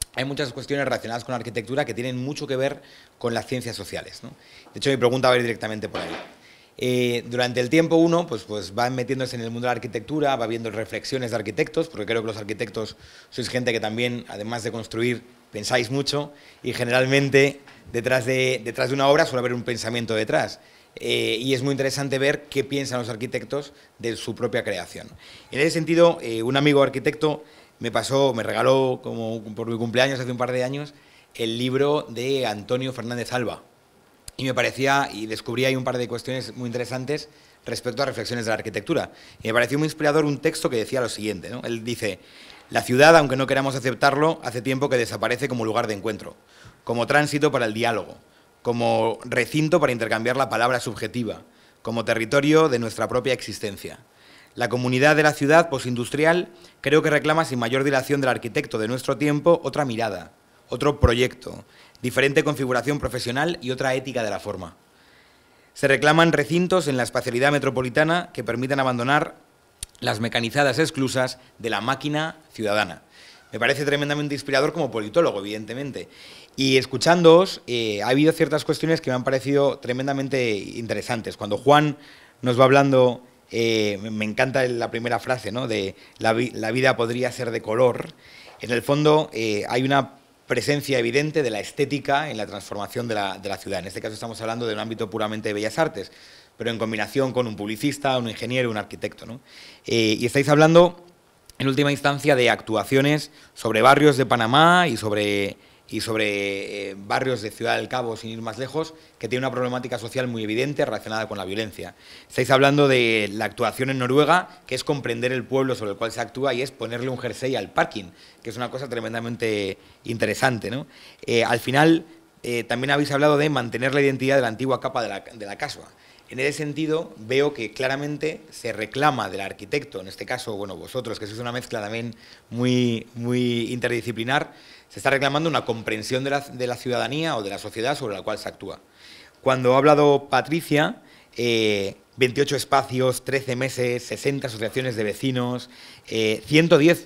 hay muchas cuestiones relacionadas con la arquitectura que tienen mucho que ver con las ciencias sociales, ¿no? De hecho, mi pregunta va a ir directamente por ahí. Durante el tiempo uno pues va metiéndose en el mundo de la arquitectura, va viendo reflexiones de arquitectos, porque creo que los arquitectos sois gente que también, además de construir, pensáis mucho, y generalmente detrás de una obra suele haber un pensamiento detrás. Y es muy interesante ver qué piensan los arquitectos de su propia creación. En ese sentido, un amigo arquitecto me regaló como por mi cumpleaños hace un par de años el libro de Antonio Fernández Alba. Y me parecía, y descubrí ahí un par de cuestiones muy interesantes respecto a reflexiones de la arquitectura. Y me pareció muy inspirador un texto que decía lo siguiente, ¿no? Él dice: la ciudad, aunque no queramos aceptarlo, hace tiempo que desaparece como lugar de encuentro, como tránsito para el diálogo, como recinto para intercambiar la palabra subjetiva, como territorio de nuestra propia existencia. La comunidad de la ciudad postindustrial creo que reclama sin mayor dilación del arquitecto de nuestro tiempo otra mirada, otro proyecto, diferente configuración profesional y otra ética de la forma. Se reclaman recintos en la espacialidad metropolitana que permitan abandonar las mecanizadas exclusas de la máquina ciudadana. Me parece tremendamente inspirador como politólogo, evidentemente. Y escuchándoos, ha habido ciertas cuestiones que me han parecido tremendamente interesantes. Cuando Juan nos va hablando, me encanta la primera frase, ¿no? De la vida podría ser de color. En el fondo hay una presencia evidente de la estética en la transformación de la ciudad. En este caso estamos hablando de un ámbito puramente de bellas artes, pero en combinación con un publicista, un ingeniero, un arquitecto, ¿no? Y estáis hablando, en última instancia, de actuaciones sobre barrios de Panamá y sobre barrios de Ciudad del Cabo, sin ir más lejos, que tiene una problemática social muy evidente relacionada con la violencia. Estáis hablando de la actuación en Noruega, que es comprender el pueblo sobre el cual se actúa y es ponerle un jersey al parking, que es una cosa tremendamente interesante, ¿no? Al final, también habéis hablado de mantener la identidad de la antigua capa de la Casua. En ese sentido, veo que claramente se reclama del arquitecto, en este caso, bueno, vosotros, que sois una mezcla también muy interdisciplinar, se está reclamando una comprensión de la ciudadanía o de la sociedad sobre la cual se actúa. Cuando ha hablado Patricia, 28 espacios, 13 meses, 60 asociaciones de vecinos, 110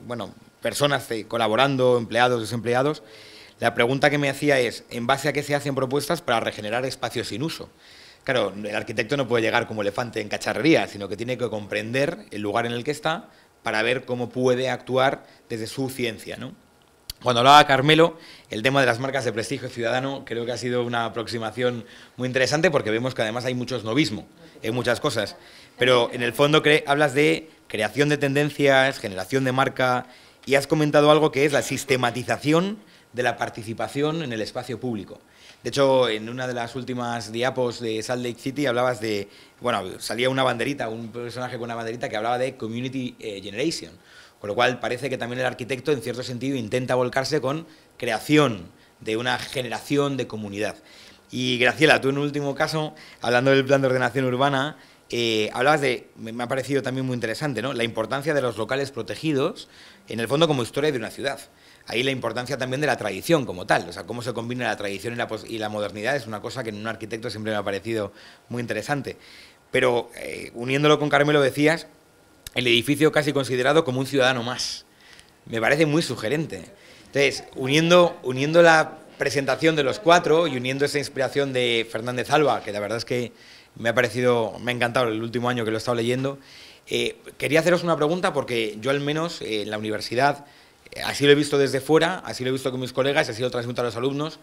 personas colaborando, empleados, desempleados, la pregunta que me hacía es, ¿en base a qué se hacen propuestas para regenerar espacios sin uso? Claro, el arquitecto no puede llegar como elefante en cacharrería, sino que tiene que comprender el lugar en el que está para ver cómo puede actuar desde su ciencia, ¿no? Cuando hablaba Carmelo, el tema de las marcas de prestigio ciudadano creo que ha sido una aproximación muy interesante porque vemos que además hay mucho snobismo en muchas cosas. Pero en el fondo hablas de creación de tendencias, generación de marca y has comentado algo que es la sistematización de la participación en el espacio público. De hecho, en una de las últimas diapos de Salt Lake City hablabas de, bueno, salía una banderita, un personaje con una banderita que hablaba de Community Generation, con lo cual parece que también el arquitecto en cierto sentido intenta volcarse con creación de una generación de comunidad. Y Graciela, tú en un último caso, hablando del plan de ordenación urbana, hablabas de, me ha parecido también muy interesante, ¿no?, la importancia de los locales protegidos, en el fondo como historia de una ciudad. Ahí la importancia también de la tradición como tal, o sea, cómo se combina la tradición y la modernidad es una cosa que en un arquitecto siempre me ha parecido muy interesante. Pero uniéndolo con Carmelo decías, el edificio casi considerado como un ciudadano más. Me parece muy sugerente. Entonces, uniendo la presentación de los cuatro y uniendo esa inspiración de Fernández Alba, que la verdad es que me ha encantado el último año que lo he estado leyendo, quería haceros una pregunta porque yo al menos en la universidad así lo he visto desde fuera, así lo he visto con mis colegas, así lo transmito a los alumnos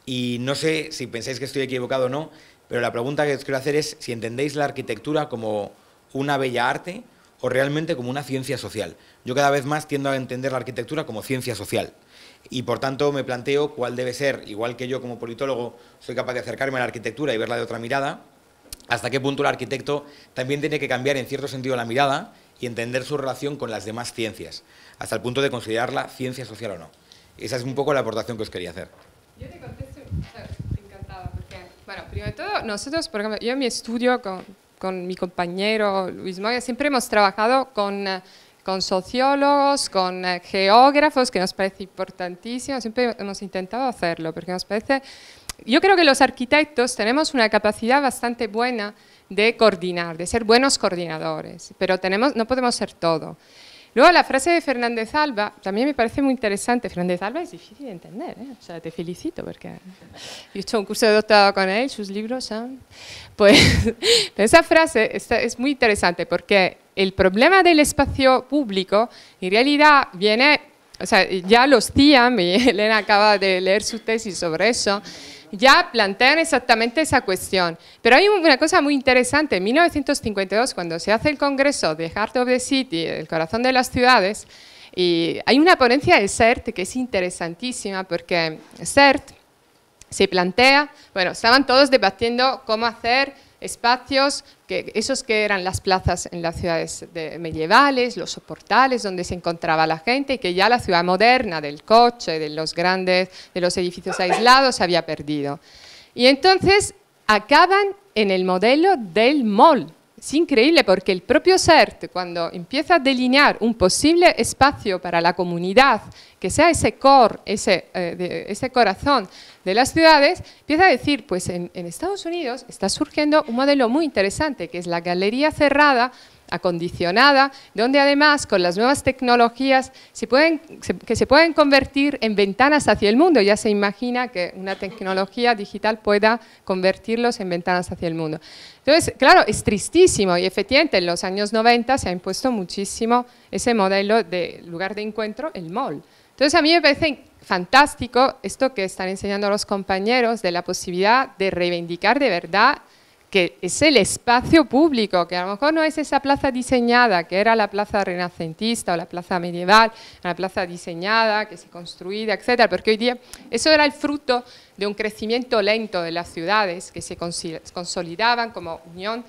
y no sé si pensáis que estoy equivocado o no, pero la pregunta que os quiero hacer es si entendéis la arquitectura como una bella arte o realmente como una ciencia social. Yo cada vez más tiendo a entender la arquitectura como ciencia social y por tanto me planteo cuál debe ser, igual que yo como politólogo soy capaz de acercarme a la arquitectura y verla de otra mirada, hasta qué punto el arquitecto también tiene que cambiar en cierto sentido la mirada y entender su relación con las demás ciencias, hasta el punto de considerarla ciencia social o no. Esa es un poco la aportación que os quería hacer. Yo te contesto, encantada, porque, bueno, primero de todo, nosotros, por ejemplo, yo en mi estudio con mi compañero Luis Moya, siempre hemos trabajado con sociólogos, con geógrafos, que nos parece importantísimo, siempre hemos intentado hacerlo, porque nos parece... Yo creo que los arquitectos tenemos una capacidad bastante buena de coordinar, de ser buenos coordinadores, pero no podemos ser todo. Luego la frase de Fernández Alba también me parece muy interesante. Fernández Alba es difícil de entender, ¿eh? O sea, te felicito porque he hecho un curso de doctorado con él, sus libros son... Pues esa frase es muy interesante porque el problema del espacio público en realidad viene, o sea, ya los TIAM, y Elena acaba de leer su tesis sobre eso, ya plantean exactamente esa cuestión. Pero hay una cosa muy interesante. En 1952, cuando se hace el congreso de Heart of the City, el corazón de las ciudades, y hay una ponencia de CERT que es interesantísima porque CERT se plantea, bueno, estaban todos debatiendo cómo hacer espacios, esos que eran las plazas en las ciudades medievales, los soportales donde se encontraba la gente y que ya la ciudad moderna del coche, de los grandes, de los edificios aislados se había perdido. Y entonces acaban en el modelo del mall. Es increíble porque el propio CERT, cuando empieza a delinear un posible espacio para la comunidad, que sea ese core, ese corazón de las ciudades, empieza a decir, pues en Estados Unidos está surgiendo un modelo muy interesante, que es la galería cerrada, acondicionada, donde además con las nuevas tecnologías se pueden convertir en ventanas hacia el mundo. Ya se imagina que una tecnología digital pueda convertirlos en ventanas hacia el mundo. Entonces, claro, es tristísimo y efectivamente en los años 90 se ha impuesto muchísimo ese modelo de lugar de encuentro, el mall. Entonces, a mí me parece fantástico esto que están enseñando los compañeros de la posibilidad de reivindicar de verdad que es el espacio público, que a lo mejor no es esa plaza diseñada, que era la plaza renacentista o la plaza medieval, la plaza diseñada, que se construía, etcétera, porque hoy día eso era el fruto de un crecimiento lento de las ciudades que se consolidaban como unión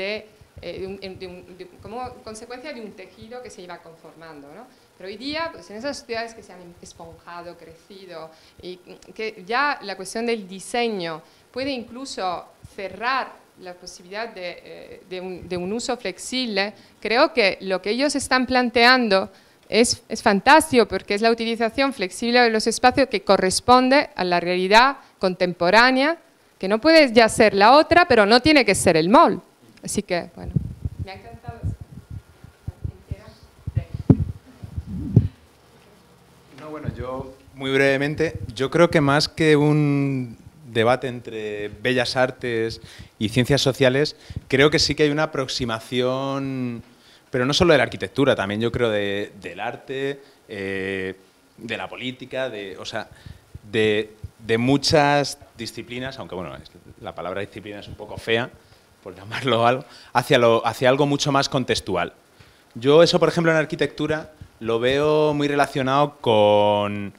como consecuencia de un tejido que se iba conformando, ¿no? Pero hoy día, pues en esas ciudades que se han esponjado, crecido, y que ya la cuestión del diseño puede incluso cerrar la posibilidad de un uso flexible, creo que lo que ellos están planteando es fantástico porque es la utilización flexible de los espacios que corresponde a la realidad contemporánea, que no puede ya ser la otra, pero no tiene que ser el mall. Así que, bueno, me ha encantado eso. No, bueno, yo, muy brevemente, yo creo que más que un debate entre bellas artes y ciencias sociales, creo que sí que hay una aproximación, pero no solo de la arquitectura, también yo creo del arte, de la política, de muchas disciplinas, aunque bueno, la palabra disciplina es un poco fea, por llamarlo algo, hacia algo mucho más contextual. Yo eso, por ejemplo, en arquitectura lo veo muy relacionado con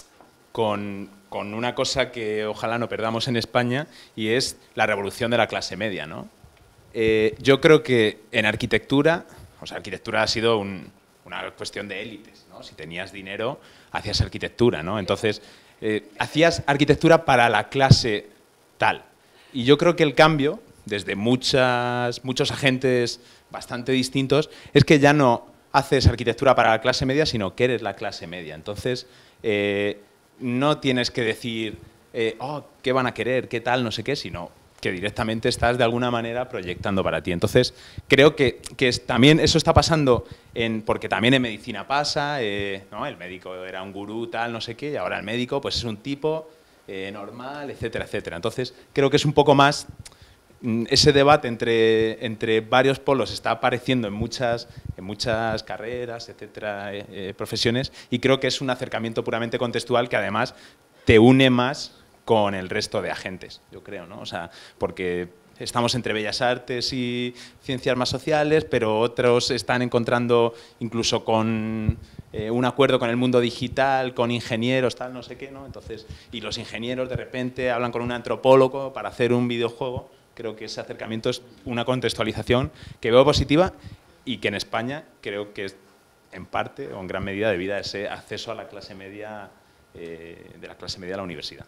una cosa que ojalá no perdamos en España, y es la revolución de la clase media, ¿no? Yo creo que en arquitectura, arquitectura ha sido una cuestión de élites, ¿no? Si tenías dinero, hacías arquitectura, ¿no? Entonces, hacías arquitectura para la clase tal. Y yo creo que el cambio, desde muchos agentes bastante distintos, es que ya no haces arquitectura para la clase media, sino que eres la clase media. Entonces, no tienes que decir, ¿qué van a querer? ¿Qué tal? No sé qué, sino que directamente estás de alguna manera proyectando para ti. Entonces, creo que también eso está pasando, porque también en medicina pasa, ¿no? El médico era un gurú, tal, no sé qué, y ahora el médico pues es un tipo normal, etcétera, etcétera. Entonces, creo que es un poco más... Ese debate entre varios polos está apareciendo en muchas carreras, etcétera, profesiones, y creo que es un acercamiento puramente contextual que además te une más con el resto de agentes, yo creo, ¿no? O sea, porque estamos entre bellas artes y ciencias más sociales, pero otros están encontrando incluso con un acuerdo con el mundo digital, con ingenieros, tal, no sé qué, ¿no? Entonces, y los ingenieros de repente hablan con un antropólogo para hacer un videojuego. Creo que ese acercamiento es una contextualización que veo positiva y que en España creo que es en parte o en gran medida debido a ese acceso a la clase media, de la clase media a la universidad.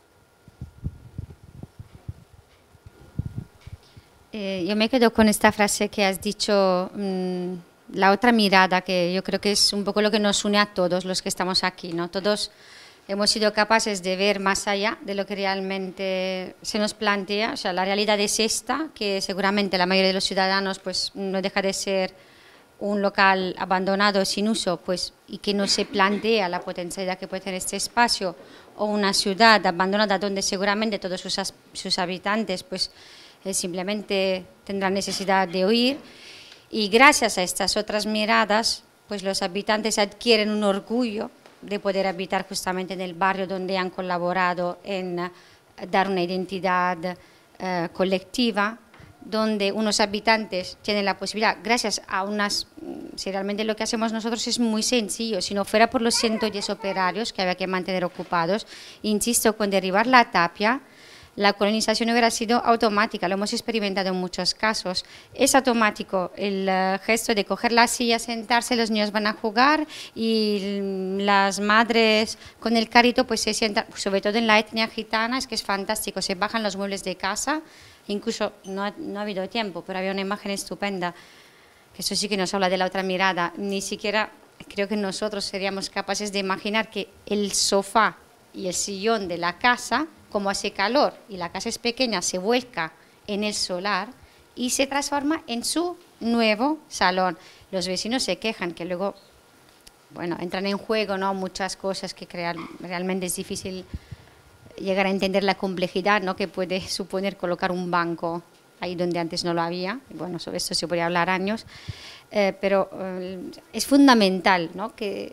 Yo me quedo con esta frase que has dicho, la otra mirada, que yo creo que es un poco lo que nos une a todos los que estamos aquí, ¿no? Todos hemos sido capaces de ver más allá de lo que realmente se nos plantea. O sea, la realidad es esta, que seguramente la mayoría de los ciudadanos pues, no deja de ser un local abandonado sin uso, pues, y que no se plantea la potencialidad que puede tener este espacio, o una ciudad abandonada donde seguramente todos sus habitantes pues, simplemente tendrán necesidad de huir, y gracias a estas otras miradas pues los habitantes adquieren un orgullo de poder habitar justamente en el barrio donde han colaborado en dar una identidad colectiva, donde unos habitantes tienen la posibilidad, gracias a unas, si realmente lo que hacemos nosotros es muy sencillo, si no fuera por los 110 operarios que había que mantener ocupados, insisto, con derribar la tapia, la colonización hubiera sido automática, lo hemos experimentado en muchos casos. Es automático el gesto de coger la silla, sentarse, los niños van a jugar y las madres con el carrito pues se sientan, sobre todo en la etnia gitana, es que es fantástico, se bajan los muebles de casa, incluso no ha habido tiempo, pero había una imagen estupenda, que eso sí que nos habla de la otra mirada, ni siquiera creo que nosotros seríamos capaces de imaginar que el sofá y el sillón de la casa, como hace calor y la casa es pequeña, se vuelca en el solar y se transforma en su nuevo salón. Los vecinos se quejan que luego, bueno, entran en juego, ¿no?, muchas cosas que realmente es difícil llegar a entender la complejidad, ¿no?, que puede suponer colocar un banco ahí donde antes no lo había. Bueno, sobre esto se podría hablar años, pero es fundamental, ¿no?, que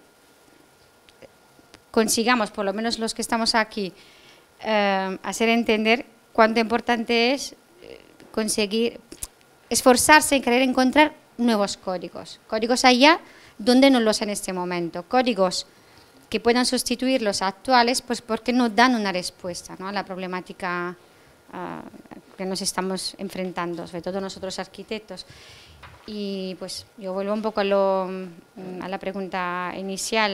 consigamos, por lo menos los que estamos aquí, hacer entender cuánto importante es conseguir, esforzarse en querer encontrar nuevos códigos allá donde no los hay en este momento, códigos que puedan sustituir los actuales, pues porque no dan una respuesta, ¿no?, a la problemática que nos estamos enfrentando, sobre todo nosotros arquitectos. Y pues yo vuelvo un poco a la pregunta inicial.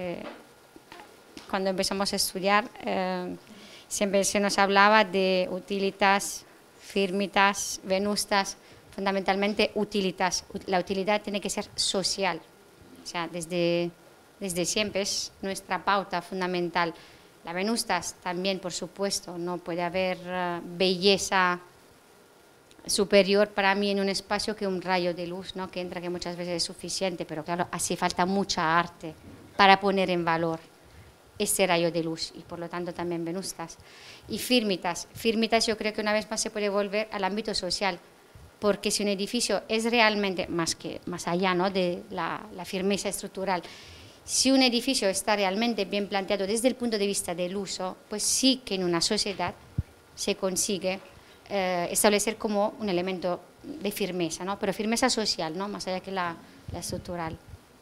Cuando empezamos a estudiar, siempre se nos hablaba de utilitas, firmitas, venustas, fundamentalmente utilitas. La utilidad tiene que ser social, o sea, desde siempre es nuestra pauta fundamental. La venustas también, por supuesto, no puede haber belleza superior para mí en un espacio que un rayo de luz, ¿no?, que entra, que muchas veces es suficiente, pero claro, hace falta mucha arte para poner en valor ese rayo de luz, y por lo tanto también venustas. Y firmitas yo creo que una vez más se puede volver al ámbito social, porque si un edificio es realmente, más allá, ¿no?, de la firmeza estructural, si un edificio está realmente bien planteado desde el punto de vista del uso, pues sí que en una sociedad se consigue establecer como un elemento de firmeza, ¿no?, pero firmeza social, ¿no?, más allá que la estructural.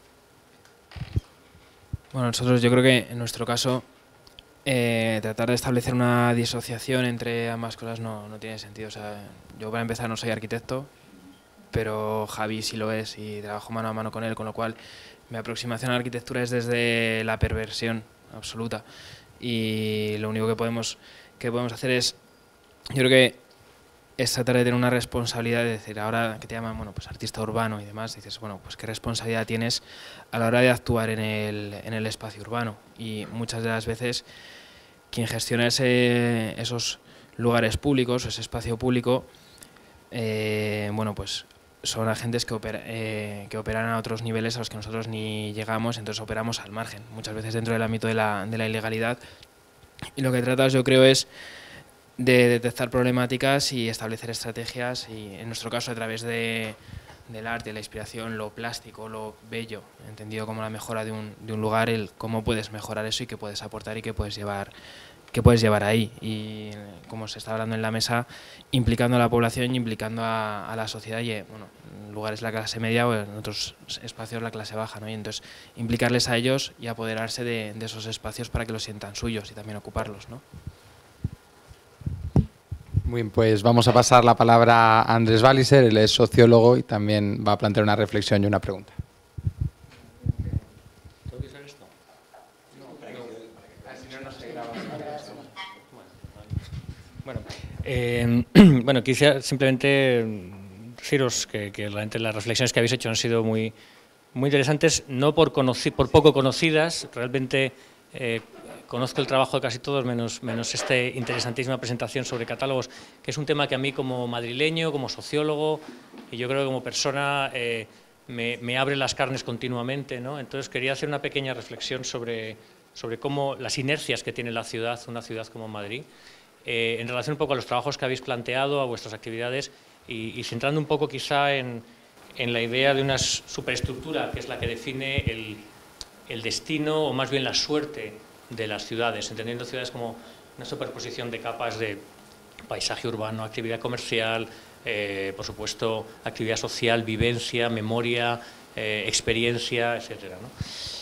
Bueno, nosotros yo creo que en nuestro caso tratar de establecer una disociación entre ambas cosas no tiene sentido. O sea, yo para empezar no soy arquitecto, pero Javi sí lo es y trabajo mano a mano con él, con lo cual mi aproximación a la arquitectura es desde la perversión absoluta, y lo único que podemos hacer es, yo creo que es tratar de tener una responsabilidad, de decir, ahora que te llaman, bueno, pues artista urbano y demás, dices, bueno, pues qué responsabilidad tienes a la hora de actuar en el espacio urbano. Y muchas de las veces quien gestiona esos lugares públicos, ese espacio público, bueno, pues son agentes que operan a otros niveles a los que nosotros ni llegamos, entonces operamos al margen, muchas veces dentro del ámbito de la ilegalidad. Y lo que tratas, yo creo, es de detectar problemáticas y establecer estrategias, y en nuestro caso a través del arte, la inspiración, lo plástico, lo bello, entendido como la mejora de un lugar, el cómo puedes mejorar eso y qué puedes aportar y qué puedes llevar ahí. Y como se está hablando en la mesa, implicando a la población y implicando a la sociedad, y bueno, en lugares la clase media o en otros espacios la clase baja, ¿no? Y entonces implicarles a ellos y apoderarse de esos espacios para que los sientan suyos y también ocuparlos, ¿no? Muy bien, pues vamos a pasar la palabra a Andrés Walliser, él es sociólogo y también va a plantear una reflexión y una pregunta. ¿Tengo que hacer esto? No se graba. Bueno, quisiera simplemente deciros que realmente las reflexiones que habéis hecho han sido muy interesantes, no por poco conocidas, realmente conozco el trabajo de casi todos, menos esta interesantísima presentación sobre catálogos, que es un tema que a mí como madrileño, como sociólogo y yo creo que como persona me abre las carnes continuamente, ¿no? Entonces quería hacer una pequeña reflexión sobre cómo las inercias que tiene la ciudad, una ciudad como Madrid, en relación un poco a los trabajos que habéis planteado, a vuestras actividades y centrando un poco quizá en la idea de una superestructura que es la que define el destino o más bien la suerte de las ciudades, entendiendo ciudades como una superposición de capas de paisaje urbano, actividad comercial, por supuesto, actividad social, vivencia, memoria, experiencia, etcétera, ¿no?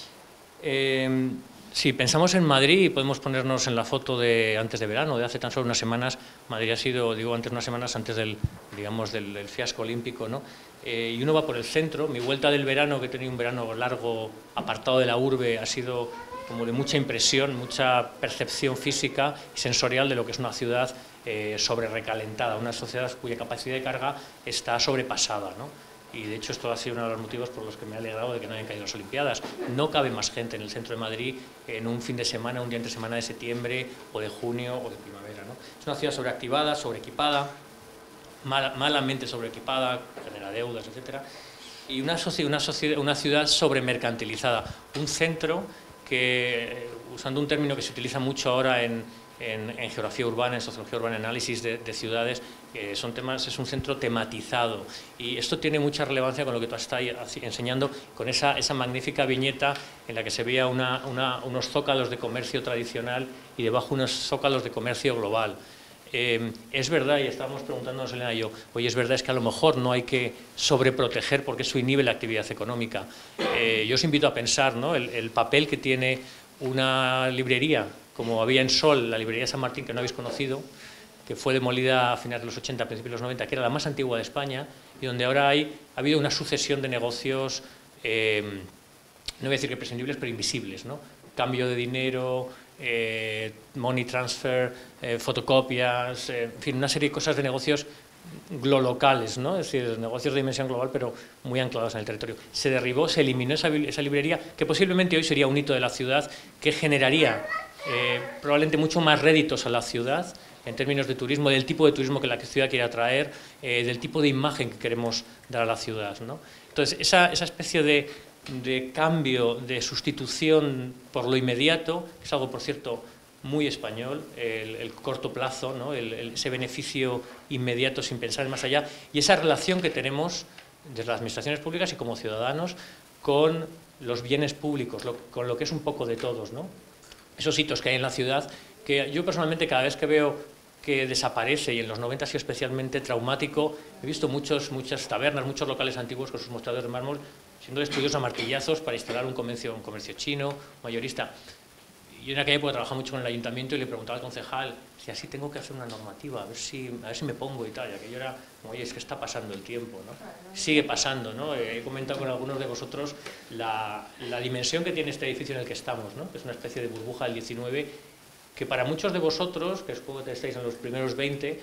Si pensamos en Madrid, podemos ponernos en la foto de antes de verano, de hace tan solo unas semanas. Madrid ha sido, digo, unas semanas antes del fiasco olímpico, ¿no? Y uno va por el centro. Mi vuelta del verano, que he tenido un verano largo, apartado de la urbe, ha sido como de mucha impresión, mucha percepción física y sensorial de lo que es una ciudad sobrerecalentada, una sociedad cuya capacidad de carga está sobrepasada, ¿no? Y de hecho esto ha sido uno de los motivos por los que me he alegrado de que no hayan caído las Olimpiadas. No cabe más gente en el centro de Madrid en un fin de semana, un día entre semana de septiembre o de junio o de primavera, ¿no? Es una ciudad sobreactivada, sobreequipada, malamente sobreequipada, genera deudas, etcétera, y una ciudad sobremercantilizada, un centro que, usando un término que se utiliza mucho ahora en geografía urbana, en sociología urbana, análisis de ciudades, es un centro tematizado, y esto tiene mucha relevancia con lo que tú estás enseñando, con esa magnífica viñeta en la que se veía unos zócalos de comercio tradicional y debajo unos zócalos de comercio global. Es verdad, y estábamos preguntándonos Elena y yo, oye, es verdad, es que a lo mejor no hay que sobreproteger porque eso inhibe la actividad económica. Yo os invito a pensar, ¿no?, el papel que tiene una librería, como había en Sol, la librería San Martín, que no habéis conocido, que fue demolida a finales de los 80, a principios de los 90, que era la más antigua de España, y donde ahora ha habido una sucesión de negocios, no voy a decir que prescindibles, pero invisibles, ¿no? Cambio de dinero, money transfer, fotocopias, en fin, una serie de cosas de negocios glolocales, ¿no? Es decir, negocios de dimensión global, pero muy anclados en el territorio. Se derribó, se eliminó esa librería, que posiblemente hoy sería un hito de la ciudad, que generaría probablemente mucho más réditos a la ciudad, en términos de turismo, del tipo de turismo que la ciudad quiere atraer, del tipo de imagen que queremos dar a la ciudad, ¿no? Entonces, esa especie de cambio, de sustitución por lo inmediato, que es algo, por cierto, muy español, el corto plazo, ¿no?, ese beneficio inmediato sin pensar en más allá, y esa relación que tenemos desde las administraciones públicas y como ciudadanos con los bienes públicos, con lo que es un poco de todos, ¿no? Esos hitos que hay en la ciudad, que yo personalmente cada vez que veo que desaparece, y en los 90 ha sido especialmente traumático, he visto muchas tabernas, muchos locales antiguos con sus mostradores de mármol siendo destruidos a martillazos para instalar un comercio chino, mayorista. Yo en aquella época trabajaba mucho con el ayuntamiento y le preguntaba al concejal si así tengo que hacer una normativa, a ver si me pongo y tal, y aquello era como, oye, es que está pasando el tiempo, ¿no? Sigue pasando, ¿no? He comentado con algunos de vosotros la dimensión que tiene este edificio en el que estamos, ¿no? Que es una especie de burbuja del 19, que para muchos de vosotros, que supongo que estáis en los primeros 20,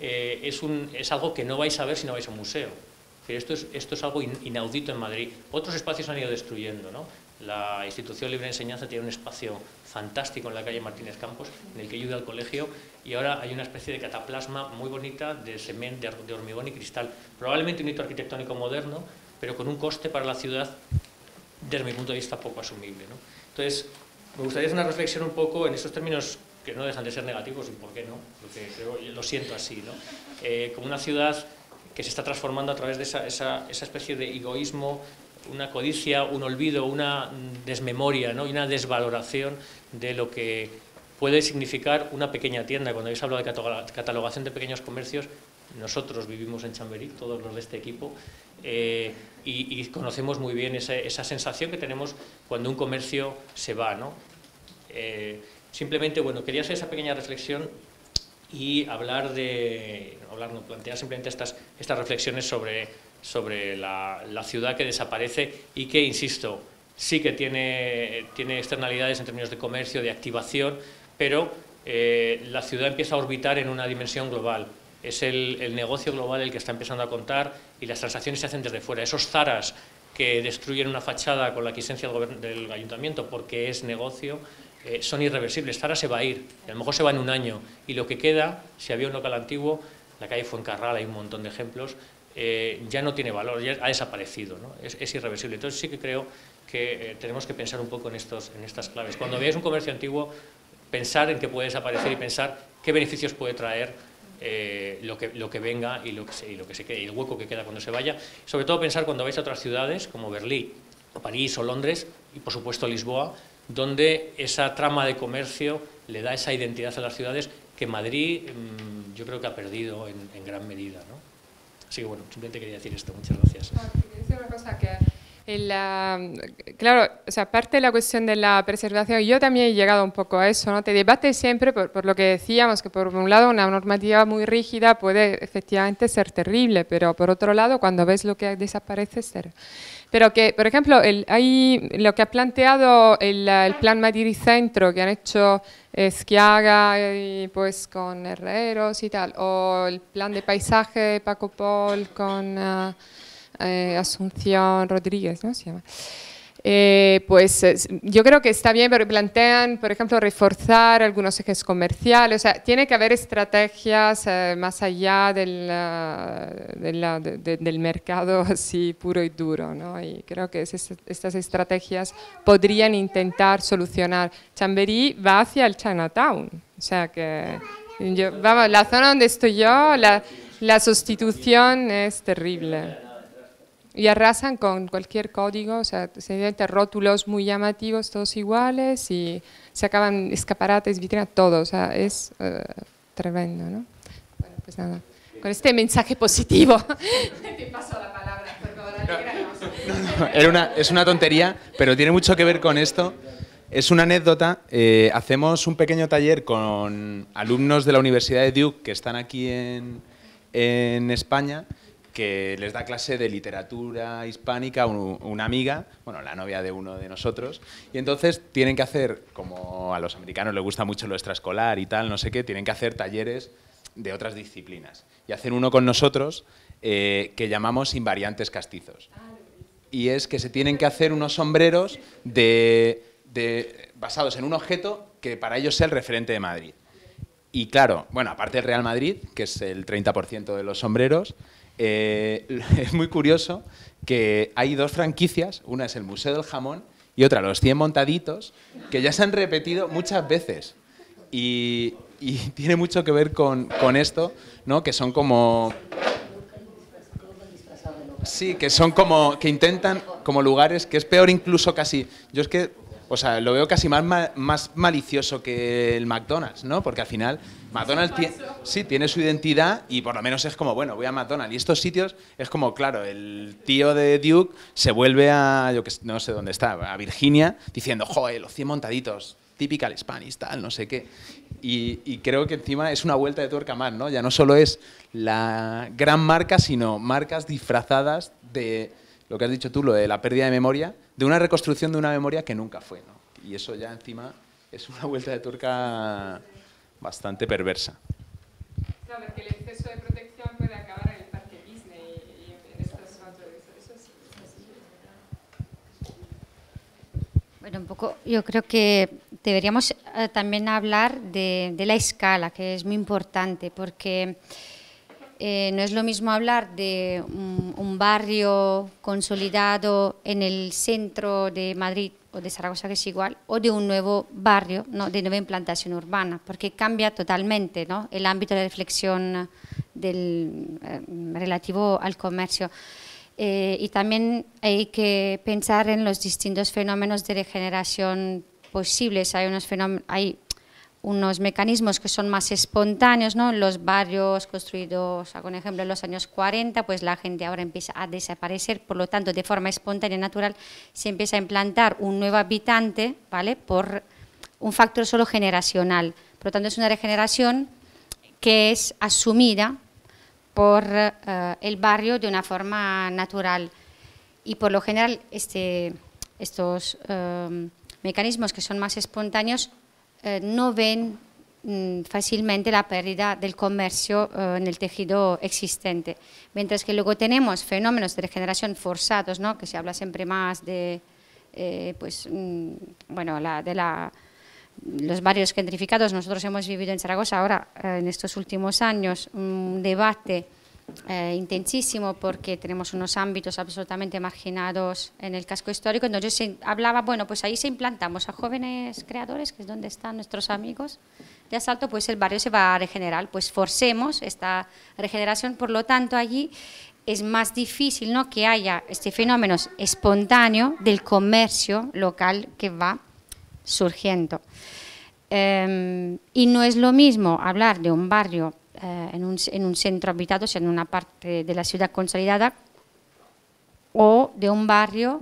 es algo que no vais a ver si no vais a un museo. Esto es algo inaudito en Madrid. Otros espacios han ido destruyendo, ¿no? La Institución Libre de Enseñanza tiene un espacio fantástico en la calle Martínez Campos, en el que ayuda al colegio, y ahora hay una especie de cataplasma muy bonita de cemento, de hormigón y cristal. Probablemente un hito arquitectónico moderno, pero con un coste para la ciudad, desde mi punto de vista, poco asumible, ¿no? Entonces, me gustaría hacer una reflexión un poco en esos términos que no dejan de ser negativos, y por qué no, porque creo, lo siento así, ¿no? Como una ciudad que se está transformando a través de esa especie de egoísmo, una codicia, un olvido, una desmemoria, ¿no?, y una desvaloración de lo que puede significar una pequeña tienda. Cuando habéis hablado de catalogación de pequeños comercios, nosotros vivimos en Chamberí, todos los de este equipo, y conocemos muy bien esa sensación que tenemos cuando un comercio se va, ¿no? Simplemente, bueno, quería hacer esa pequeña reflexión y plantear simplemente estas reflexiones sobre la ciudad que desaparece y que, insisto, sí que tiene externalidades en términos de comercio, de activación, pero la ciudad empieza a orbitar en una dimensión global. Es el negocio global el que está empezando a contar, y las transacciones se hacen desde fuera. Esos zaras que destruyen una fachada con la aquiescencia del ayuntamiento porque es negocio, son irreversibles. Zara se va a ir, y a lo mejor se va en un año, y lo que queda, si había un local antiguo, la calle Fuencarral, hay un montón de ejemplos, ya no tiene valor, ya ha desaparecido, ¿no? Es irreversible. Entonces sí que creo que tenemos que pensar un poco en estas claves. Cuando veáis un comercio antiguo, pensar en que puede desaparecer y pensar qué beneficios puede traer lo que venga y lo que se quede, y el hueco que queda cuando se vaya. Sobre todo pensar cuando vais a otras ciudades como Berlín, o París o Londres, y por supuesto Lisboa, donde esa trama de comercio le da esa identidad a las ciudades que Madrid yo creo que ha perdido en gran medida, ¿no? Así que bueno, simplemente quería decir esto. Muchas gracias. Quería decir una cosa que claro, o sea, aparte de la cuestión de la preservación, yo también he llegado un poco a eso, ¿no? Te debates siempre por lo que decíamos, que por un lado una normativa muy rígida puede efectivamente ser terrible, pero por otro lado, cuando ves lo que desaparece, es terrible. Pero que, por ejemplo, lo que ha planteado el Plan Madrid Centro, que han hecho Schiaga y pues con Herreros y tal, o el plan de paisaje de Paco Pol con Asunción Rodríguez, ¿no? Se llama. Pues yo creo que está bien, pero plantean, por ejemplo, reforzar algunos ejes comerciales. O sea, tiene que haber estrategias más allá del mercado así puro y duro, ¿no? Y creo que estas estrategias podrían intentar solucionar. Chamberí va hacia el Chinatown. O sea que, vamos, la zona donde estoy yo, la sustitución es terrible. Y arrasan con cualquier código, o sea, se inventan rótulos muy llamativos, todos iguales, y se acaban escaparates, vitrinas, todo, o sea, es tremendo, ¿no? Bueno, pues nada, con este mensaje positivo, te paso la palabra, por favor. Es una tontería, pero tiene mucho que ver con esto. Es una anécdota. Hacemos un pequeño taller con alumnos de la Universidad de Duke que están aquí en España, que les da clase de literatura hispánica una amiga, bueno, la novia de uno de nosotros, y entonces tienen que hacer, como a los americanos les gusta mucho lo extraescolar y tal, no sé qué, tienen que hacer talleres de otras disciplinas. Y hacen uno con nosotros que llamamos invariantes castizos. Y es que se tienen que hacer unos sombreros basados en un objeto que para ellos sea el referente de Madrid. Y claro, bueno, aparte del Real Madrid, que es el 30% de los sombreros, es muy curioso que hay dos franquicias, una es el Museo del Jamón y otra los 100 montaditos, que ya se han repetido muchas veces. Y tiene mucho que ver con esto, ¿no? Que son como... Sí, que son como... que intentan como lugares, que es peor incluso casi... Yo es que, o sea, lo veo casi más malicioso que el McDonald's, ¿no? Porque al final McDonald's tiene su identidad y por lo menos es como, bueno, voy a McDonald's. Y estos sitios es como, claro, el tío de Duke se vuelve a, yo que no sé dónde está, a Virginia, diciendo, joder, los 100 montaditos, typical Spanish, tal, no sé qué. Y creo que encima es una vuelta de tuerca más, ¿no? Ya no solo es la gran marca, sino marcas disfrazadas de lo que has dicho tú, lo de la pérdida de memoria, de una reconstrucción de una memoria que nunca fue, ¿no? Y eso ya encima es una vuelta de tuerca bastante perversa. Claro, porque el exceso de protección puede acabar en el parque Disney y en estas otras. Eso sí. Bueno, un poco, yo creo que deberíamos también hablar de la escala, que es muy importante, porque no es lo mismo hablar de un barrio consolidado en el centro de Madrid o de Zaragoza, que es igual, o de un nuevo barrio, ¿no? De nueva implantación urbana, porque cambia totalmente, ¿no? El ámbito de reflexión relativo al comercio. Y también hay que pensar en los distintos fenómenos de regeneración posibles. Hay unos mecanismos que son más espontáneos, ¿no? Los barrios construidos, con ejemplo, en los años 40, pues la gente ahora empieza a desaparecer, por lo tanto, de forma espontánea y natural, se empieza a implantar un nuevo habitante, ¿vale? Por un factor solo generacional. Por lo tanto, es una regeneración que es asumida por el barrio de una forma natural. Y por lo general, estos mecanismos que son más espontáneos no ven fácilmente la pérdida del comercio en el tejido existente. Mientras que luego tenemos fenómenos de regeneración forzados, ¿no? Que se habla siempre más de, los barrios gentrificados. Nosotros hemos vivido en Zaragoza ahora, en estos últimos años, un debate intensísimo porque tenemos unos ámbitos absolutamente marginados en el casco histórico. Entonces se hablaba, bueno, pues ahí se implantamos a jóvenes creadores, que es donde están nuestros amigos de asalto, pues el barrio se va a regenerar, pues forcemos esta regeneración, por lo tanto allí es más difícil, ¿no?, que haya este fenómeno espontáneo del comercio local que va surgiendo. Y no es lo mismo hablar de un barrio en un centro habitado, o sea, en una parte de la ciudad consolidada, o de un barrio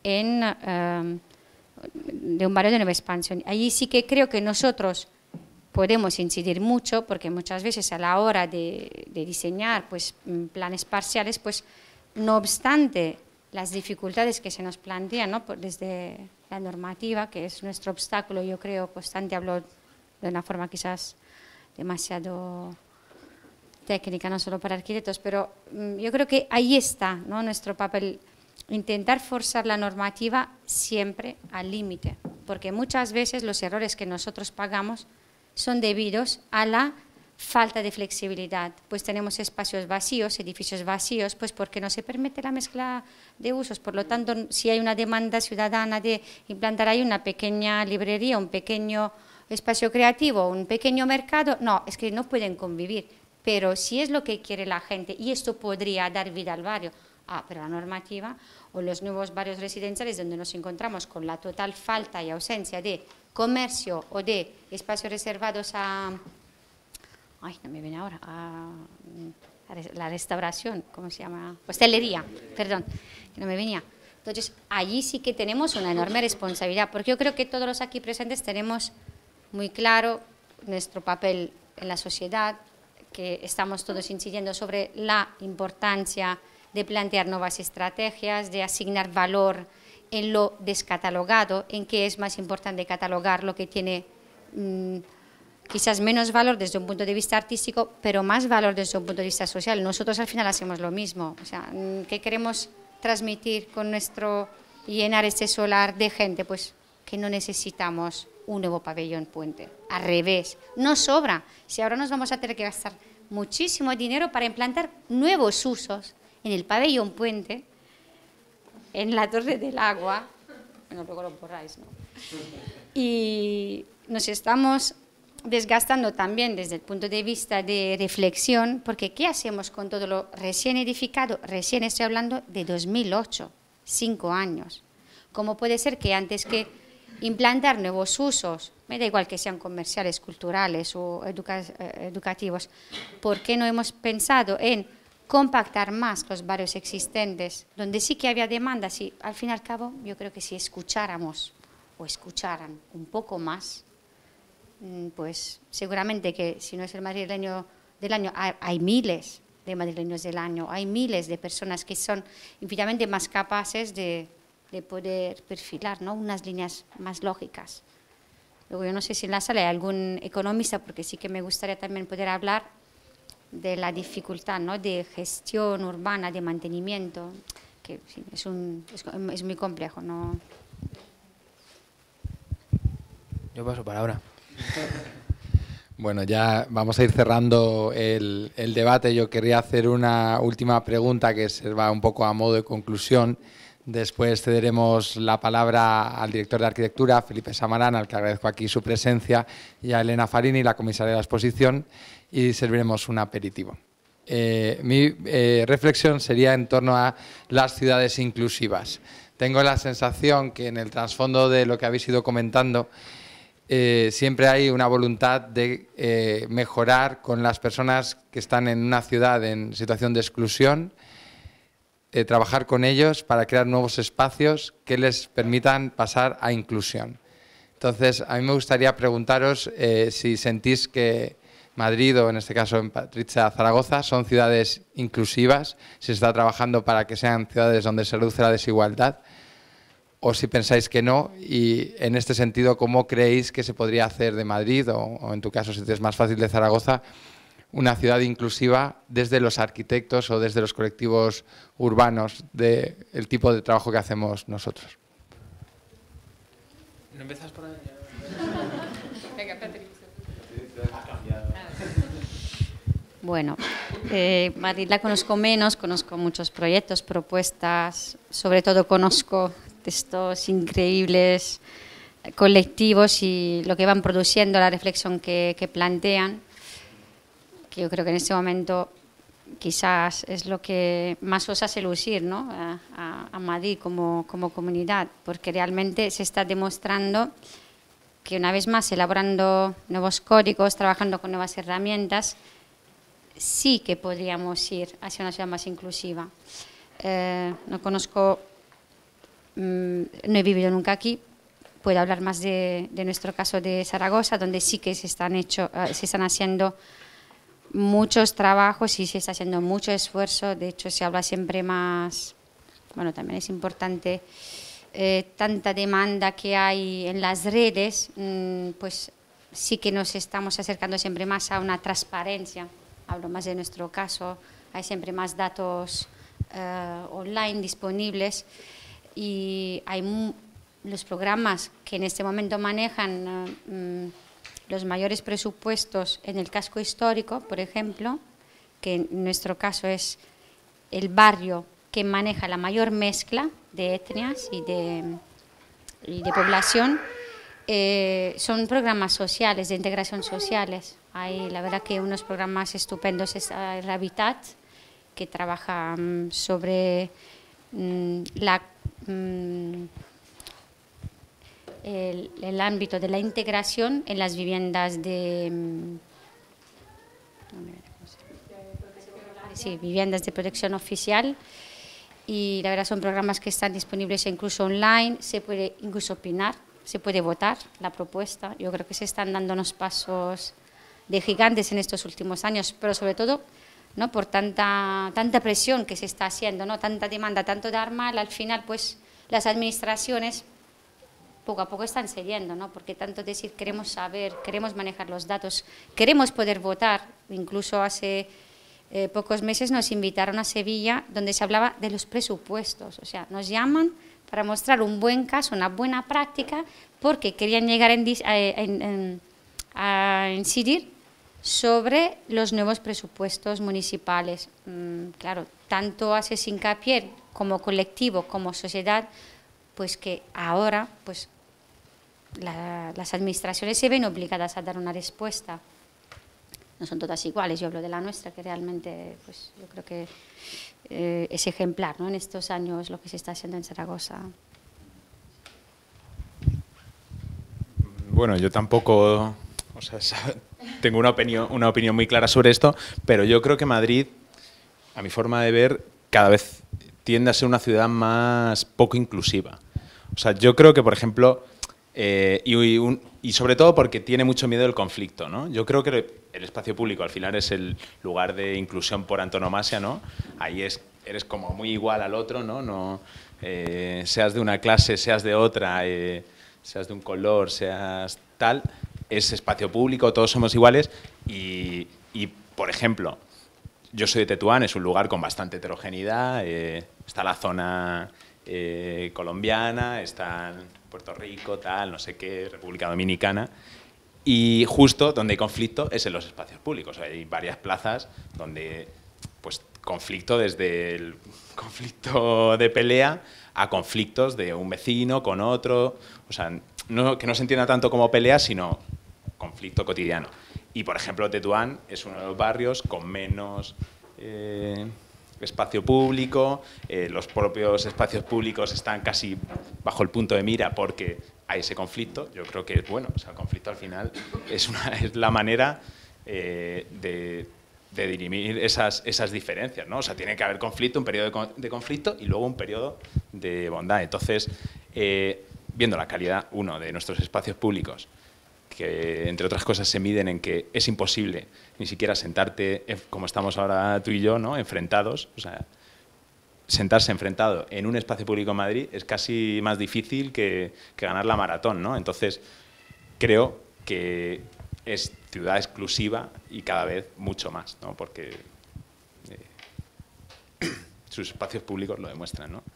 de nueva expansión. Allí sí que creo que nosotros podemos incidir mucho, porque muchas veces a la hora de diseñar pues, planes parciales, pues no obstante las dificultades que se nos plantean, ¿no?, desde la normativa, que es nuestro obstáculo, yo creo, constante, hablo de una forma quizás demasiado técnica, no solo para arquitectos, pero yo creo que ahí está, ¿no?, nuestro papel, intentar forzar la normativa siempre al límite, porque muchas veces los errores que nosotros pagamos son debidos a la falta de flexibilidad, pues tenemos espacios vacíos, edificios vacíos, pues porque no se permite la mezcla de usos. Por lo tanto, si hay una demanda ciudadana de implantar ahí una pequeña librería, un pequeño espacio creativo, un pequeño mercado, no, es que no pueden convivir. Pero si es lo que quiere la gente y esto podría dar vida al barrio, pero la normativa o los nuevos barrios residenciales donde nos encontramos con la total falta y ausencia de comercio o de espacios reservados a... Ay, no me viene ahora, a la restauración, ¿cómo se llama? Hostelería, perdón, que no me venía. Entonces, allí sí que tenemos una enorme responsabilidad, porque yo creo que todos los aquí presentes tenemos muy claro nuestro papel en la sociedad, que estamos todos incidiendo sobre la importancia de plantear nuevas estrategias, de asignar valor en lo descatalogado, en qué es más importante catalogar lo que tiene quizás menos valor desde un punto de vista artístico, pero más valor desde un punto de vista social. Nosotros al final hacemos lo mismo. O sea, ¿qué queremos transmitir con nuestro llenar este solar de gente? Pues que no necesitamos un nuevo pabellón puente. Al revés, no sobra. Si ahora nos vamos a tener que gastar muchísimo dinero para implantar nuevos usos en el pabellón puente, en la Torre del Agua, bueno, luego lo borráis, ¿no? Y nos estamos desgastando también desde el punto de vista de reflexión, porque ¿qué hacemos con todo lo recién edificado? Recién estoy hablando de 2008, 5 años. ¿Cómo puede ser que antes que implantar nuevos usos, me da igual que sean comerciales, culturales o educativos, ¿por qué no hemos pensado en compactar más los barrios existentes, donde sí que había demanda? Sí, al fin y al cabo, yo creo que si escucháramos o escucharan un poco más, pues seguramente que si no es el madrileño del año, hay miles de madrileños del año, hay miles de personas que son infinitamente más capaces de poder perfilar, ¿no?, unas líneas más lógicas. Luego yo no sé si en la sala hay algún economista, porque sí que me gustaría también poder hablar de la dificultad, ¿no?, de gestión urbana, de mantenimiento, que sí, es muy complejo, ¿no? Yo paso palabra. Bueno, ya vamos a ir cerrando el debate. Yo querría hacer una última pregunta que sirva un poco a modo de conclusión. Después cederemos la palabra al director de Arquitectura, Felipe Samarán, al que agradezco aquí su presencia, y a Elena Farini, la comisaria de la exposición, y serviremos un aperitivo. Mi reflexión sería en torno a las ciudades inclusivas. Tengo la sensación que en el trasfondo de lo que habéis ido comentando siempre hay una voluntad de mejorar con las personas que están en una ciudad en situación de exclusión, trabajar con ellos para crear nuevos espacios que les permitan pasar a inclusión. Entonces, a mí me gustaría preguntaros si sentís que Madrid, o en este caso en Patricia, Zaragoza, son ciudades inclusivas, si se está trabajando para que sean ciudades donde se reduce la desigualdad, o si pensáis que no, y en este sentido, ¿cómo creéis que se podría hacer de Madrid, o en tu caso, si es más fácil, de Zaragoza, una ciudad inclusiva desde los arquitectos o desde los colectivos urbanos del tipo de trabajo que hacemos nosotros? ¿No empiezas por ahí? Venga, Patricia. Bueno, Madrid la conozco menos, conozco muchos proyectos, propuestas, sobre todo conozco estos increíbles colectivos y lo que van produciendo, la reflexión que plantean, que yo creo que en este momento quizás es lo que más os hace lucir, ¿no? a Madrid como comunidad, porque realmente se está demostrando que una vez más, elaborando nuevos códigos, trabajando con nuevas herramientas, sí que podríamos ir hacia una ciudad más inclusiva. No conozco, no he vivido nunca aquí, puedo hablar más de nuestro caso de Zaragoza, donde sí que se están haciendo muchos trabajos y se está haciendo mucho esfuerzo. De hecho, se habla siempre más, bueno, también es importante, tanta demanda que hay en las redes, pues sí que nos estamos acercando siempre más a una transparencia. Hablo más de nuestro caso, hay siempre más datos online disponibles y hay los programas que en este momento manejan los mayores presupuestos en el casco histórico, por ejemplo, que en nuestro caso es el barrio que maneja la mayor mezcla de etnias y de población, son programas sociales, de integración sociales. Hay, la verdad, que unos programas estupendos, es el Habitat, que trabaja sobre el ámbito de la integración en las viviendas viviendas de protección oficial. Y la verdad son programas que están disponibles incluso online, se puede incluso opinar, se puede votar la propuesta. Yo creo que se están dando unos pasos de gigantes en estos últimos años, pero sobre todo, ¿no?, por tanta presión que se está haciendo, ¿no?, tanta demanda, tanto dar mal, al final pues las administraciones poco a poco están cediendo, ¿no?, porque tanto decir queremos saber, queremos manejar los datos, queremos poder votar. Incluso hace pocos meses nos invitaron a Sevilla, donde se hablaba de los presupuestos, o sea, nos llaman para mostrar un buen caso, una buena práctica, porque querían llegar a incidir sobre los nuevos presupuestos municipales. Claro, tanto hace hincapié como colectivo, como sociedad, pues que ahora pues las administraciones se ven obligadas a dar una respuesta. No son todas iguales, yo hablo de la nuestra, que realmente pues yo creo que es ejemplar, ¿no?, en estos años lo que se está haciendo en Zaragoza. Bueno, yo tampoco, o sea, tengo una opinión muy clara sobre esto, pero yo creo que Madrid, a mi forma de ver, cada vez tiende a ser una ciudad más poco inclusiva. O sea, yo creo que, por ejemplo, y sobre todo porque tiene mucho miedo del conflicto, ¿no? Yo creo que el espacio público al final es el lugar de inclusión por antonomasia, ¿no? Ahí eres como muy igual al otro, ¿no? Seas de una clase, seas de otra, seas de un color, seas tal, es espacio público, todos somos iguales y por ejemplo, yo soy de Tetuán, es un lugar con bastante heterogeneidad, está la zona colombiana, está Puerto Rico, tal, no sé qué, República Dominicana, y justo donde hay conflicto es en los espacios públicos. Hay varias plazas donde pues conflicto, desde el conflicto de pelea a conflictos de un vecino con otro, o sea, que no se entienda tanto como pelea, sino conflicto cotidiano. Y, por ejemplo, Tetuán es uno de los barrios con menos espacio público, los propios espacios públicos están casi bajo el punto de mira porque hay ese conflicto. Yo creo que es bueno, o sea, el conflicto al final es la manera de dirimir esas diferencias, ¿no? O sea, tiene que haber conflicto, un periodo de conflicto y luego un periodo de bondad. Entonces, viendo la calidad, de nuestros espacios públicos, que entre otras cosas se miden en que es imposible ni siquiera sentarte, como estamos ahora tú y yo, ¿no?, enfrentados. O sea, sentarse enfrentado en un espacio público en Madrid es casi más difícil que ganar la maratón, ¿no? Entonces, creo que es ciudad exclusiva y cada vez mucho más, ¿no?, porque sus espacios públicos lo demuestran, ¿no?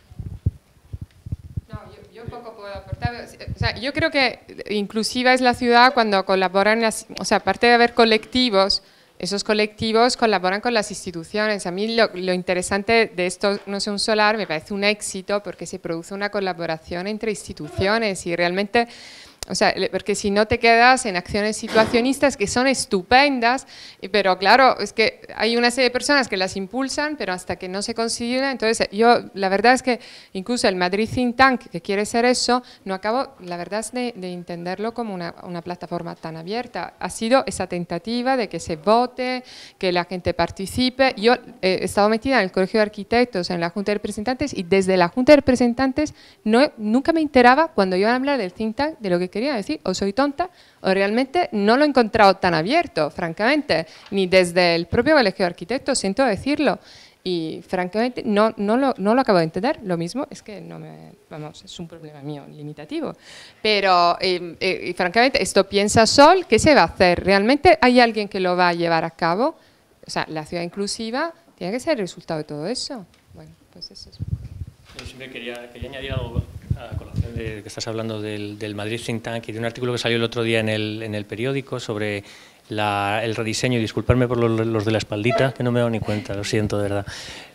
Yo poco puedo aportar. O sea, yo creo que inclusiva es la ciudad cuando colaboran, o sea, aparte de haber colectivos esos colectivos colaboran con las instituciones. A mí lo interesante de esto No sé un solar me parece un éxito porque se produce una colaboración entre instituciones y realmente... O sea, porque si no te quedas en acciones situacionistas que son estupendas, pero claro, es que hay una serie de personas que las impulsan, pero hasta que no se consiguen, entonces yo, la verdad es que incluso el Madrid Think Tank, que quiere ser eso, no acabo, la verdad es de entenderlo como una plataforma tan abierta. Ha sido esa tentativa de que se vote, que la gente participe. Yo he estado metida en el Colegio de Arquitectos, en la Junta de Representantes, y desde la Junta de Representantes nunca me enteraba cuando iban a hablar del Think Tank de lo que quería decir, o soy tonta, o realmente no lo he encontrado tan abierto, francamente, ni desde el propio Colegio de Arquitectos, siento decirlo, y francamente no lo acabo de entender. Lo mismo es que vamos, es un problema mío limitativo, pero y francamente esto piensa Sol, ¿qué se va a hacer? ¿Realmente hay alguien que lo va a llevar a cabo? O sea, la ciudad inclusiva tiene que ser el resultado de todo eso. Bueno, pues eso es. Yo siempre quería añadir algo a colación de que estás hablando del Madrid Think Tank y de un artículo que salió el otro día en el periódico sobre el rediseño, y disculparme por los de la espaldita, que no me he dado ni cuenta, lo siento de verdad,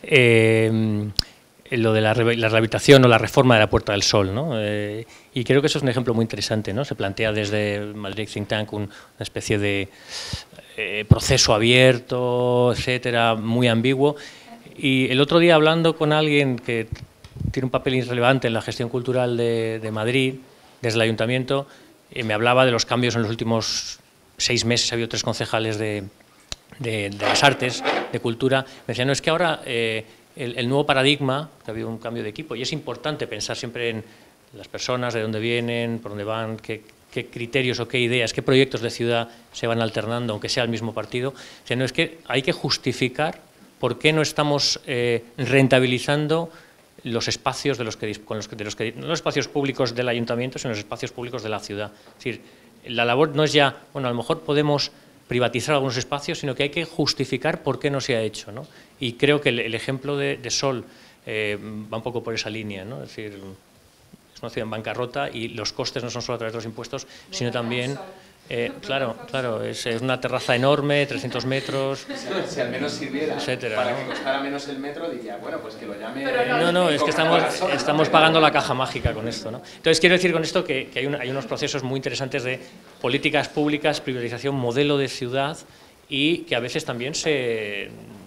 lo de la rehabilitación o la reforma de la Puerta del Sol, ¿no? Y creo que eso es un ejemplo muy interesante, ¿no? Se plantea desde el Madrid Think Tank una especie de proceso abierto, etcétera, muy ambiguo. Y el otro día, hablando con alguien que tiene un papel irrelevante en la gestión cultural de Madrid, desde el ayuntamiento, me hablaba de los cambios en los últimos 6 meses. Ha habido 3 concejales de las artes, de cultura. Me decían, no, es que ahora el nuevo paradigma, que ha habido un cambio de equipo, y es importante pensar siempre en las personas, de dónde vienen, por dónde van, qué criterios o qué ideas, qué proyectos de ciudad se van alternando, aunque sea el mismo partido. Decían, no, es que hay que justificar por qué no estamos rentabilizando los espacios no los espacios públicos del ayuntamiento, sino los espacios públicos de la ciudad. Es decir, la labor no es ya, bueno, a lo mejor podemos privatizar algunos espacios, sino que hay que justificar por qué no se ha hecho, ¿no? Y creo que el ejemplo de Sol va un poco por esa línea, ¿no? Es decir, es una ciudad en bancarrota y los costes no son solo a través de los impuestos, sino también... Claro, es una terraza enorme, 300 metros... Si al menos sirviera, etcétera, para ¿no? que costara menos el metro, diría, bueno, pues que lo llame... No, es que estamos pagando la caja mágica con esto, ¿no? Entonces, quiero decir con esto que hay unos procesos muy interesantes de políticas públicas, privatización, modelo de ciudad, y que a veces también se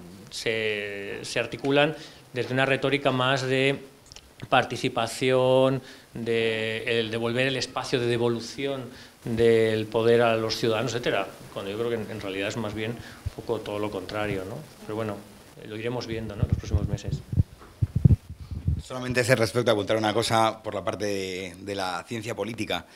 articulan desde una retórica más de participación, de el devolver el espacio de devolución del poder a los ciudadanos, etcétera, cuando yo creo que en realidad es más bien un poco todo lo contrario, ¿no? Pero bueno, lo iremos viendo, ¿no?, en los próximos meses. Solamente ese respecto a apuntar una cosa por la parte de la ciencia política.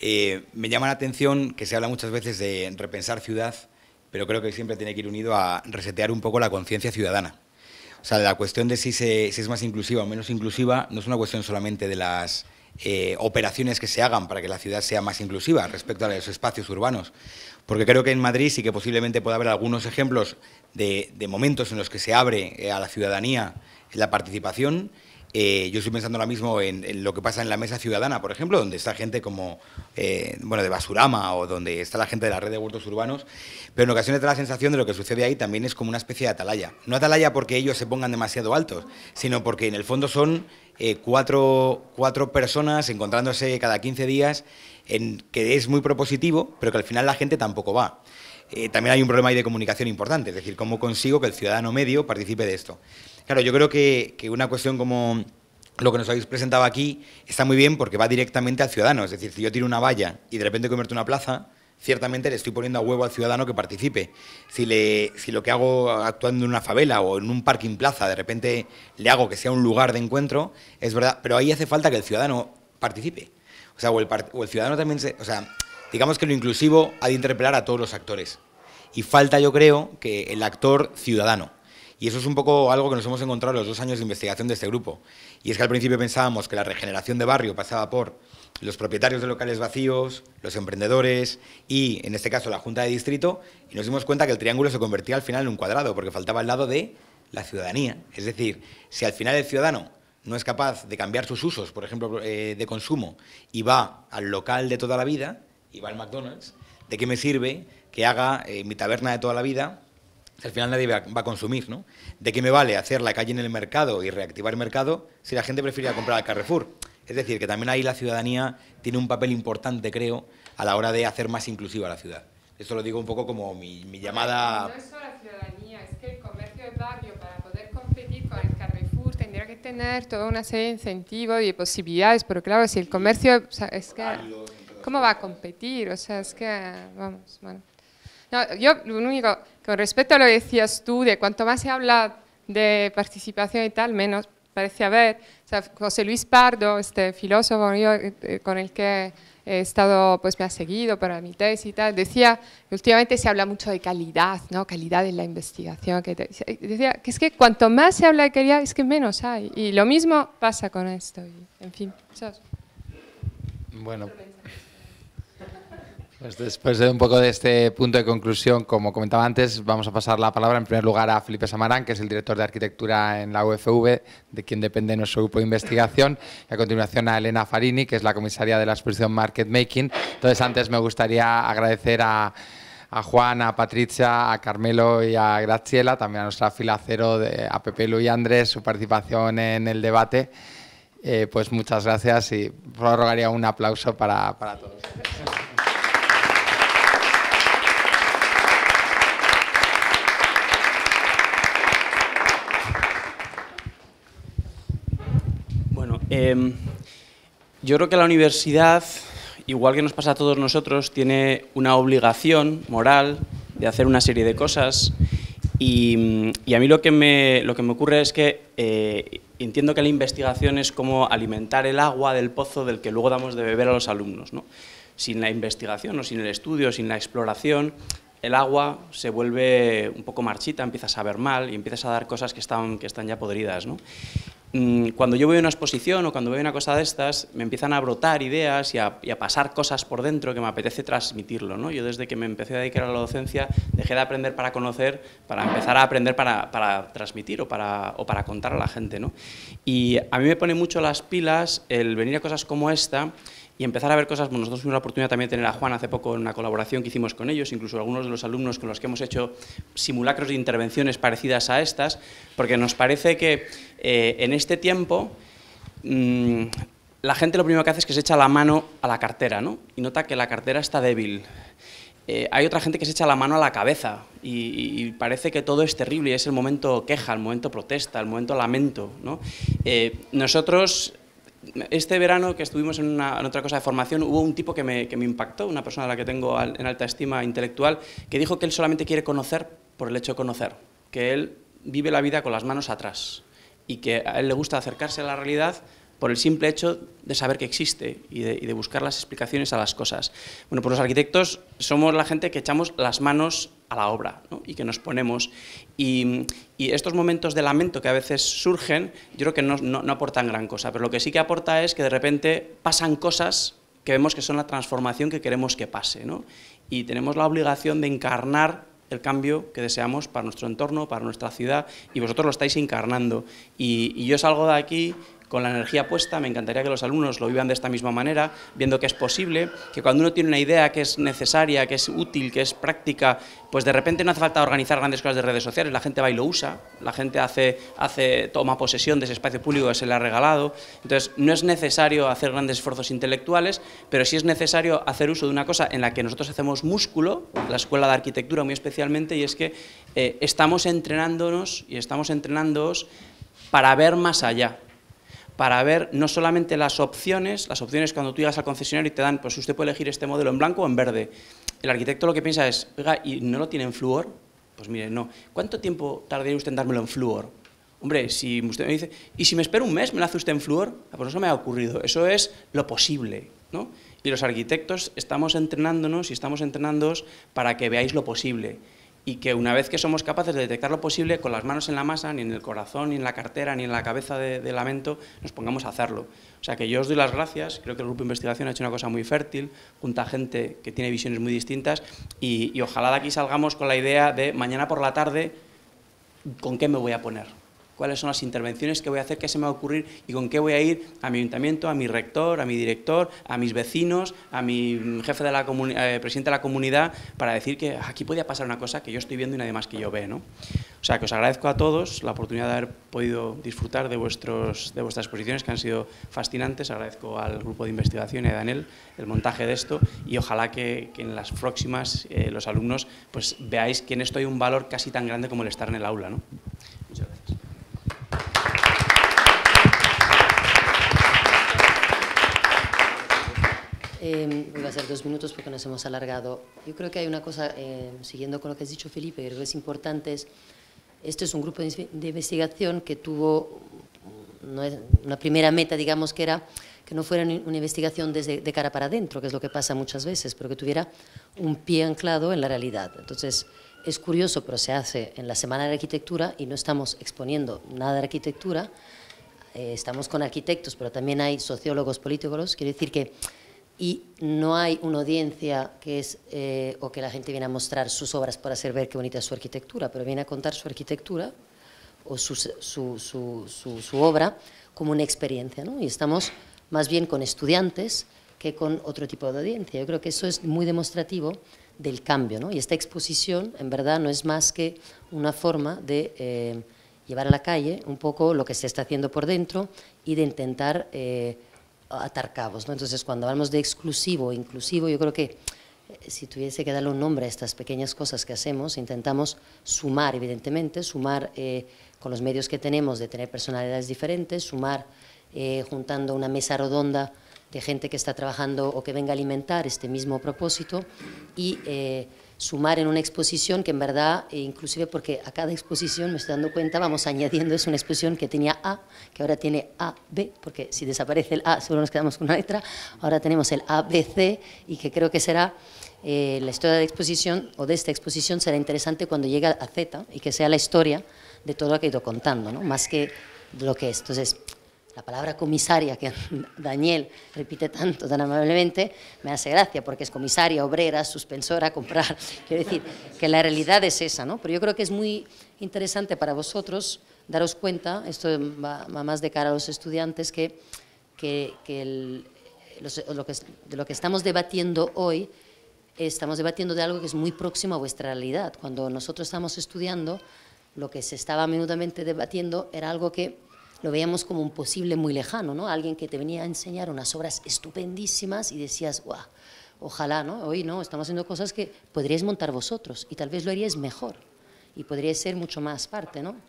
Me llama la atención que se habla muchas veces de repensar ciudad, pero creo que siempre tiene que ir unido a resetear un poco la conciencia ciudadana. O sea, la cuestión de si es más inclusiva o menos inclusiva no es una cuestión solamente de las operaciones que se hagan para que la ciudad sea más inclusiva respecto a los espacios urbanos. Porque creo que en Madrid sí que posiblemente pueda haber algunos ejemplos de momentos en los que se abre a la ciudadanía la participación. Yo estoy pensando ahora mismo en lo que pasa en la Mesa Ciudadana, por ejemplo, donde está gente como de Basurama o donde está la gente de la red de huertos urbanos, pero en ocasiones da la sensación de lo que sucede ahí también es como una especie de atalaya. No atalaya porque ellos se pongan demasiado altos, sino porque en el fondo son cuatro personas encontrándose cada 15 días, que es muy propositivo, pero que al final la gente tampoco va. También hay un problema ahí de comunicación importante, es decir, cómo consigo que el ciudadano medio participe de esto. Claro, yo creo que una cuestión como lo que nos habéis presentado aquí está muy bien porque va directamente al ciudadano. Es decir, si yo tiro una valla y de repente convierto una plaza, ciertamente le estoy poniendo a huevo al ciudadano que participe. Si lo que hago actuando en una favela o en un parking plaza, de repente le hago que sea un lugar de encuentro, es verdad, pero ahí hace falta que el ciudadano participe. O sea, o el ciudadano también digamos que lo inclusivo ha de interpelar a todos los actores. Y falta, yo creo, que el actor ciudadano. Y eso es un poco algo que nos hemos encontrado en los 2 años de investigación de este grupo. Y es que al principio pensábamos que la regeneración de barrio pasaba por los propietarios de locales vacíos, los emprendedores y, en este caso, la Junta de Distrito, y nos dimos cuenta que el triángulo se convertía al final en un cuadrado, porque faltaba el lado de la ciudadanía. Es decir, si al final el ciudadano no es capaz de cambiar sus usos, por ejemplo, de consumo, y va al local de toda la vida, y va al McDonald's, ¿de qué me sirve que haga mi taberna de toda la vida al final nadie va a consumir, ¿no? ¿De qué me vale hacer la calle en el mercado y reactivar el mercado si la gente prefiere comprar al Carrefour? Es decir, que también ahí la ciudadanía tiene un papel importante, creo, a la hora de hacer más inclusiva la ciudad. Esto lo digo un poco como mi llamada... No es solo la ciudadanía, es que el comercio de barrio, para poder competir con el Carrefour, tendría que tener toda una serie de incentivos y de posibilidades, pero claro, si el comercio... O sea, es que, ¿cómo va a competir? O sea, es que... Vamos, bueno. No, yo lo único, con respecto a lo que decías tú, de cuanto más se habla de participación y tal, menos parece haber. O sea, José Luis Pardo, este filósofo con el que he estado, pues me ha seguido para mi tesis y tal, decía que últimamente se habla mucho de calidad, ¿no? Calidad en la investigación. Decía que es que cuanto más se habla de calidad, es que menos hay. Y lo mismo pasa con esto. Y, en fin, ¿sabes? Bueno. Pues después de un poco de este punto de conclusión, como comentaba antes, vamos a pasar la palabra en primer lugar a Felipe Samarán, que es el director de arquitectura en la UFV, de quien depende nuestro grupo de investigación, y a continuación a Elena Farini, que es la comisaria de la exposición Market Making. Entonces, antes me gustaría agradecer a Juan, a Patricia, a Carmelo y a Graciela, también a nuestra fila cero, a Pepe, Lu y Andrés, su participación en el debate. Pues muchas gracias y rogaría un aplauso para todos. Yo creo que la universidad, igual que nos pasa a todos nosotros, tiene una obligación moral de hacer una serie de cosas y a mí lo que me ocurre es que entiendo que la investigación es como alimentar el agua del pozo del que luego damos de beber a los alumnos, ¿no? Sin la investigación o sin el estudio, sin la exploración, el agua se vuelve un poco marchita, empieza a saber mal y empiezas a dar cosas que están ya podridas, ¿no? Cuando yo voy a una exposición o cuando veo una cosa de estas, me empiezan a brotar ideas y a pasar cosas por dentro que me apetece transmitirlo, ¿no? Yo desde que me empecé a dedicar a la docencia dejé de aprender para conocer, para empezar a aprender para transmitir o para contar a la gente, ¿no? Y a mí me pone mucho las pilas el venir a cosas como esta y empezar a ver cosas. Bueno, nosotros tuvimos la oportunidad también de tener a Juan hace poco en una colaboración que hicimos con ellos, incluso algunos de los alumnos con los que hemos hecho simulacros de intervenciones parecidas a estas, porque nos parece que en este tiempo la gente lo primero que hace es que se echa la mano a la cartera, ¿no? Y nota que la cartera está débil. Hay otra gente que se echa la mano a la cabeza y parece que todo es terrible y es el momento queja, el momento protesta, el momento lamento, ¿no? Nosotros... Este verano que estuvimos en otra cosa de formación, hubo un tipo que me impactó, una persona a la que tengo en alta estima intelectual, que dijo que él solamente quiere conocer por el hecho de conocer, que él vive la vida con las manos atrás y que a él le gusta acercarse a la realidad por el simple hecho de saber que existe y de buscar las explicaciones a las cosas. Bueno, pues los arquitectos somos la gente que echamos las manos a la obra, ¿no? Y que nos ponemos. Y estos momentos de lamento que a veces surgen, yo creo que no aportan gran cosa, pero lo que sí que aporta es que de repente pasan cosas que vemos que son la transformación que queremos que pase, ¿no? Y tenemos la obligación de encarnar el cambio que deseamos para nuestro entorno, para nuestra ciudad, y vosotros lo estáis encarnando. Y yo salgo de aquí con la energía puesta. Me encantaría que los alumnos lo vivan de esta misma manera, viendo que es posible, que cuando uno tiene una idea que es necesaria, que es útil, que es práctica, pues de repente no hace falta organizar grandes cosas de redes sociales, la gente va y lo usa, la gente toma posesión de ese espacio público que se le ha regalado. Entonces, no es necesario hacer grandes esfuerzos intelectuales, pero sí es necesario hacer uso de una cosa en la que nosotros hacemos músculo, la Escuela de Arquitectura muy especialmente, y es que estamos entrenándonos y estamos entrenándoos para ver más allá, para ver no solamente las opciones cuando tú llegas al concesionario y te dan, pues usted puede elegir este modelo en blanco o en verde. El arquitecto lo que piensa es, oiga, ¿y no lo tiene en flúor? Pues mire, no. ¿Cuánto tiempo tardaría usted en dármelo en flúor? Hombre, si usted me dice, ¿y si me espero un mes, me lo hace usted en flúor? Pues eso me ha ocurrido, eso es lo posible, ¿no? Y los arquitectos estamos entrenándonos y estamos entrenándoos para que veáis lo posible. Y que una vez que somos capaces de detectar lo posible, con las manos en la masa, ni en el corazón, ni en la cartera, ni en la cabeza de lamento, nos pongamos a hacerlo. O sea que yo os doy las gracias, creo que el Grupo de Investigación ha hecho una cosa muy fértil, junta gente que tiene visiones muy distintas y ojalá de aquí salgamos con la idea de mañana por la tarde, ¿con qué me voy a poner? cuáles son las intervenciones que voy a hacer, qué se me va a ocurrir y con qué voy a ir a mi ayuntamiento, a mi rector, a mi director, a mis vecinos, a mi jefe de la presidente de la comunidad, para decir que aquí podía pasar una cosa que yo estoy viendo y nadie más que yo ve, ¿no? O sea, que os agradezco a todos la oportunidad de haber podido disfrutar de vuestras exposiciones, que han sido fascinantes. Agradezco al grupo de investigación y a Daniel el montaje de esto, y ojalá que en las próximas los alumnos pues veáis que en esto hay un valor casi tan grande como el estar en el aula, ¿no? Muchas gracias. Voy a hacer 2 minutos porque nos hemos alargado. Yo creo que hay una cosa, siguiendo con lo que has dicho, Felipe, creo que es importante. Esto es un grupo de investigación que tuvo una primera meta, digamos, que era que no fuera una investigación de cara para adentro, que es lo que pasa muchas veces, pero que tuviera un pie anclado en la realidad. Entonces, es curioso, pero se hace en la Semana de Arquitectura y no estamos exponiendo nada de arquitectura, estamos con arquitectos, pero también hay sociólogos, politólogos, quiere decir que y no hay una audiencia que es, o que la gente viene a mostrar sus obras para hacer ver qué bonita es su arquitectura, pero viene a contar su arquitectura o su obra como una experiencia, ¿no? Y estamos más bien con estudiantes que con otro tipo de audiencia. Yo creo que eso es muy demostrativo del cambio, ¿no? Y esta exposición, en verdad, no es más que una forma de llevar a la calle un poco lo que se está haciendo por dentro y de intentar atar cabos, ¿no? Entonces, cuando hablamos de exclusivo o inclusivo, yo creo que si tuviese que darle un nombre a estas pequeñas cosas que hacemos, intentamos sumar, evidentemente, sumar con los medios que tenemos de tener personalidades diferentes, sumar juntando una mesa redonda de gente que está trabajando o que venga a alimentar este mismo propósito y sumar en una exposición que en verdad, inclusive porque a cada exposición me estoy dando cuenta, vamos añadiendo, es una exposición que tenía A, que ahora tiene A, B, porque si desaparece el A seguro nos quedamos con una letra, ahora tenemos el A, B, C, y que creo que será, la historia de la exposición, o de esta exposición, será interesante cuando llegue a Z, y que sea la historia de todo lo que he ido contando, ¿no? Más que lo que es. Entonces, la palabra comisaria, que Daniel repite tanto, tan amablemente, me hace gracia, porque es comisaria, obrera, suspensora, comprar. Quiero decir, que la realidad es esa, ¿no? Pero yo creo que es muy interesante para vosotros daros cuenta, esto va más de cara a los estudiantes, que de lo que estamos debatiendo hoy, estamos debatiendo de algo que es muy próximo a vuestra realidad. Cuando nosotros estamos estudiando, lo que se estaba menudamente debatiendo era algo que lo veíamos como un posible muy lejano, ¿no? Alguien que te venía a enseñar unas obras estupendísimas y decías, guau, ojalá, ¿no? Hoy no, estamos haciendo cosas que podríais montar vosotros y tal vez lo haríais mejor y podríais ser mucho más parte, ¿no?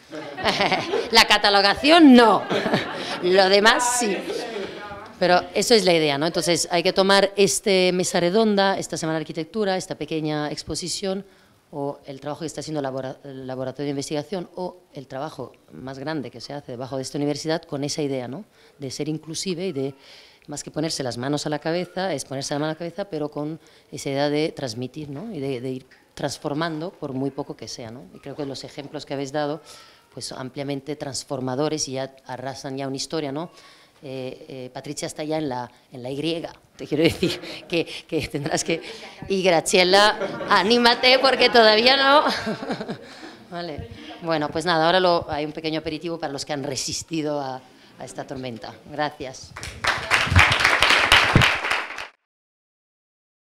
La catalogación no, lo demás sí. Pero eso es la idea, ¿no? Entonces hay que tomar esta mesa redonda, esta Semana de Arquitectura, esta pequeña exposición, o el trabajo que está haciendo el laboratorio de investigación, o el trabajo más grande que se hace debajo de esta universidad, con esa idea, ¿no? De ser inclusive y de, más que ponerse las manos a la cabeza, es ponerse la mano a la cabeza, pero con esa idea de transmitir, ¿no? Y de ir transformando por muy poco que sea, ¿no? Y creo que los ejemplos que habéis dado, pues ampliamente transformadores y ya arrasan ya una historia, ¿no? Patricia está ya en la Y, te quiero decir que tendrás que... Y Graciela, anímate porque todavía no... Vale. Bueno, pues nada, ahora hay un pequeño aperitivo para los que han resistido a esta tormenta. Gracias.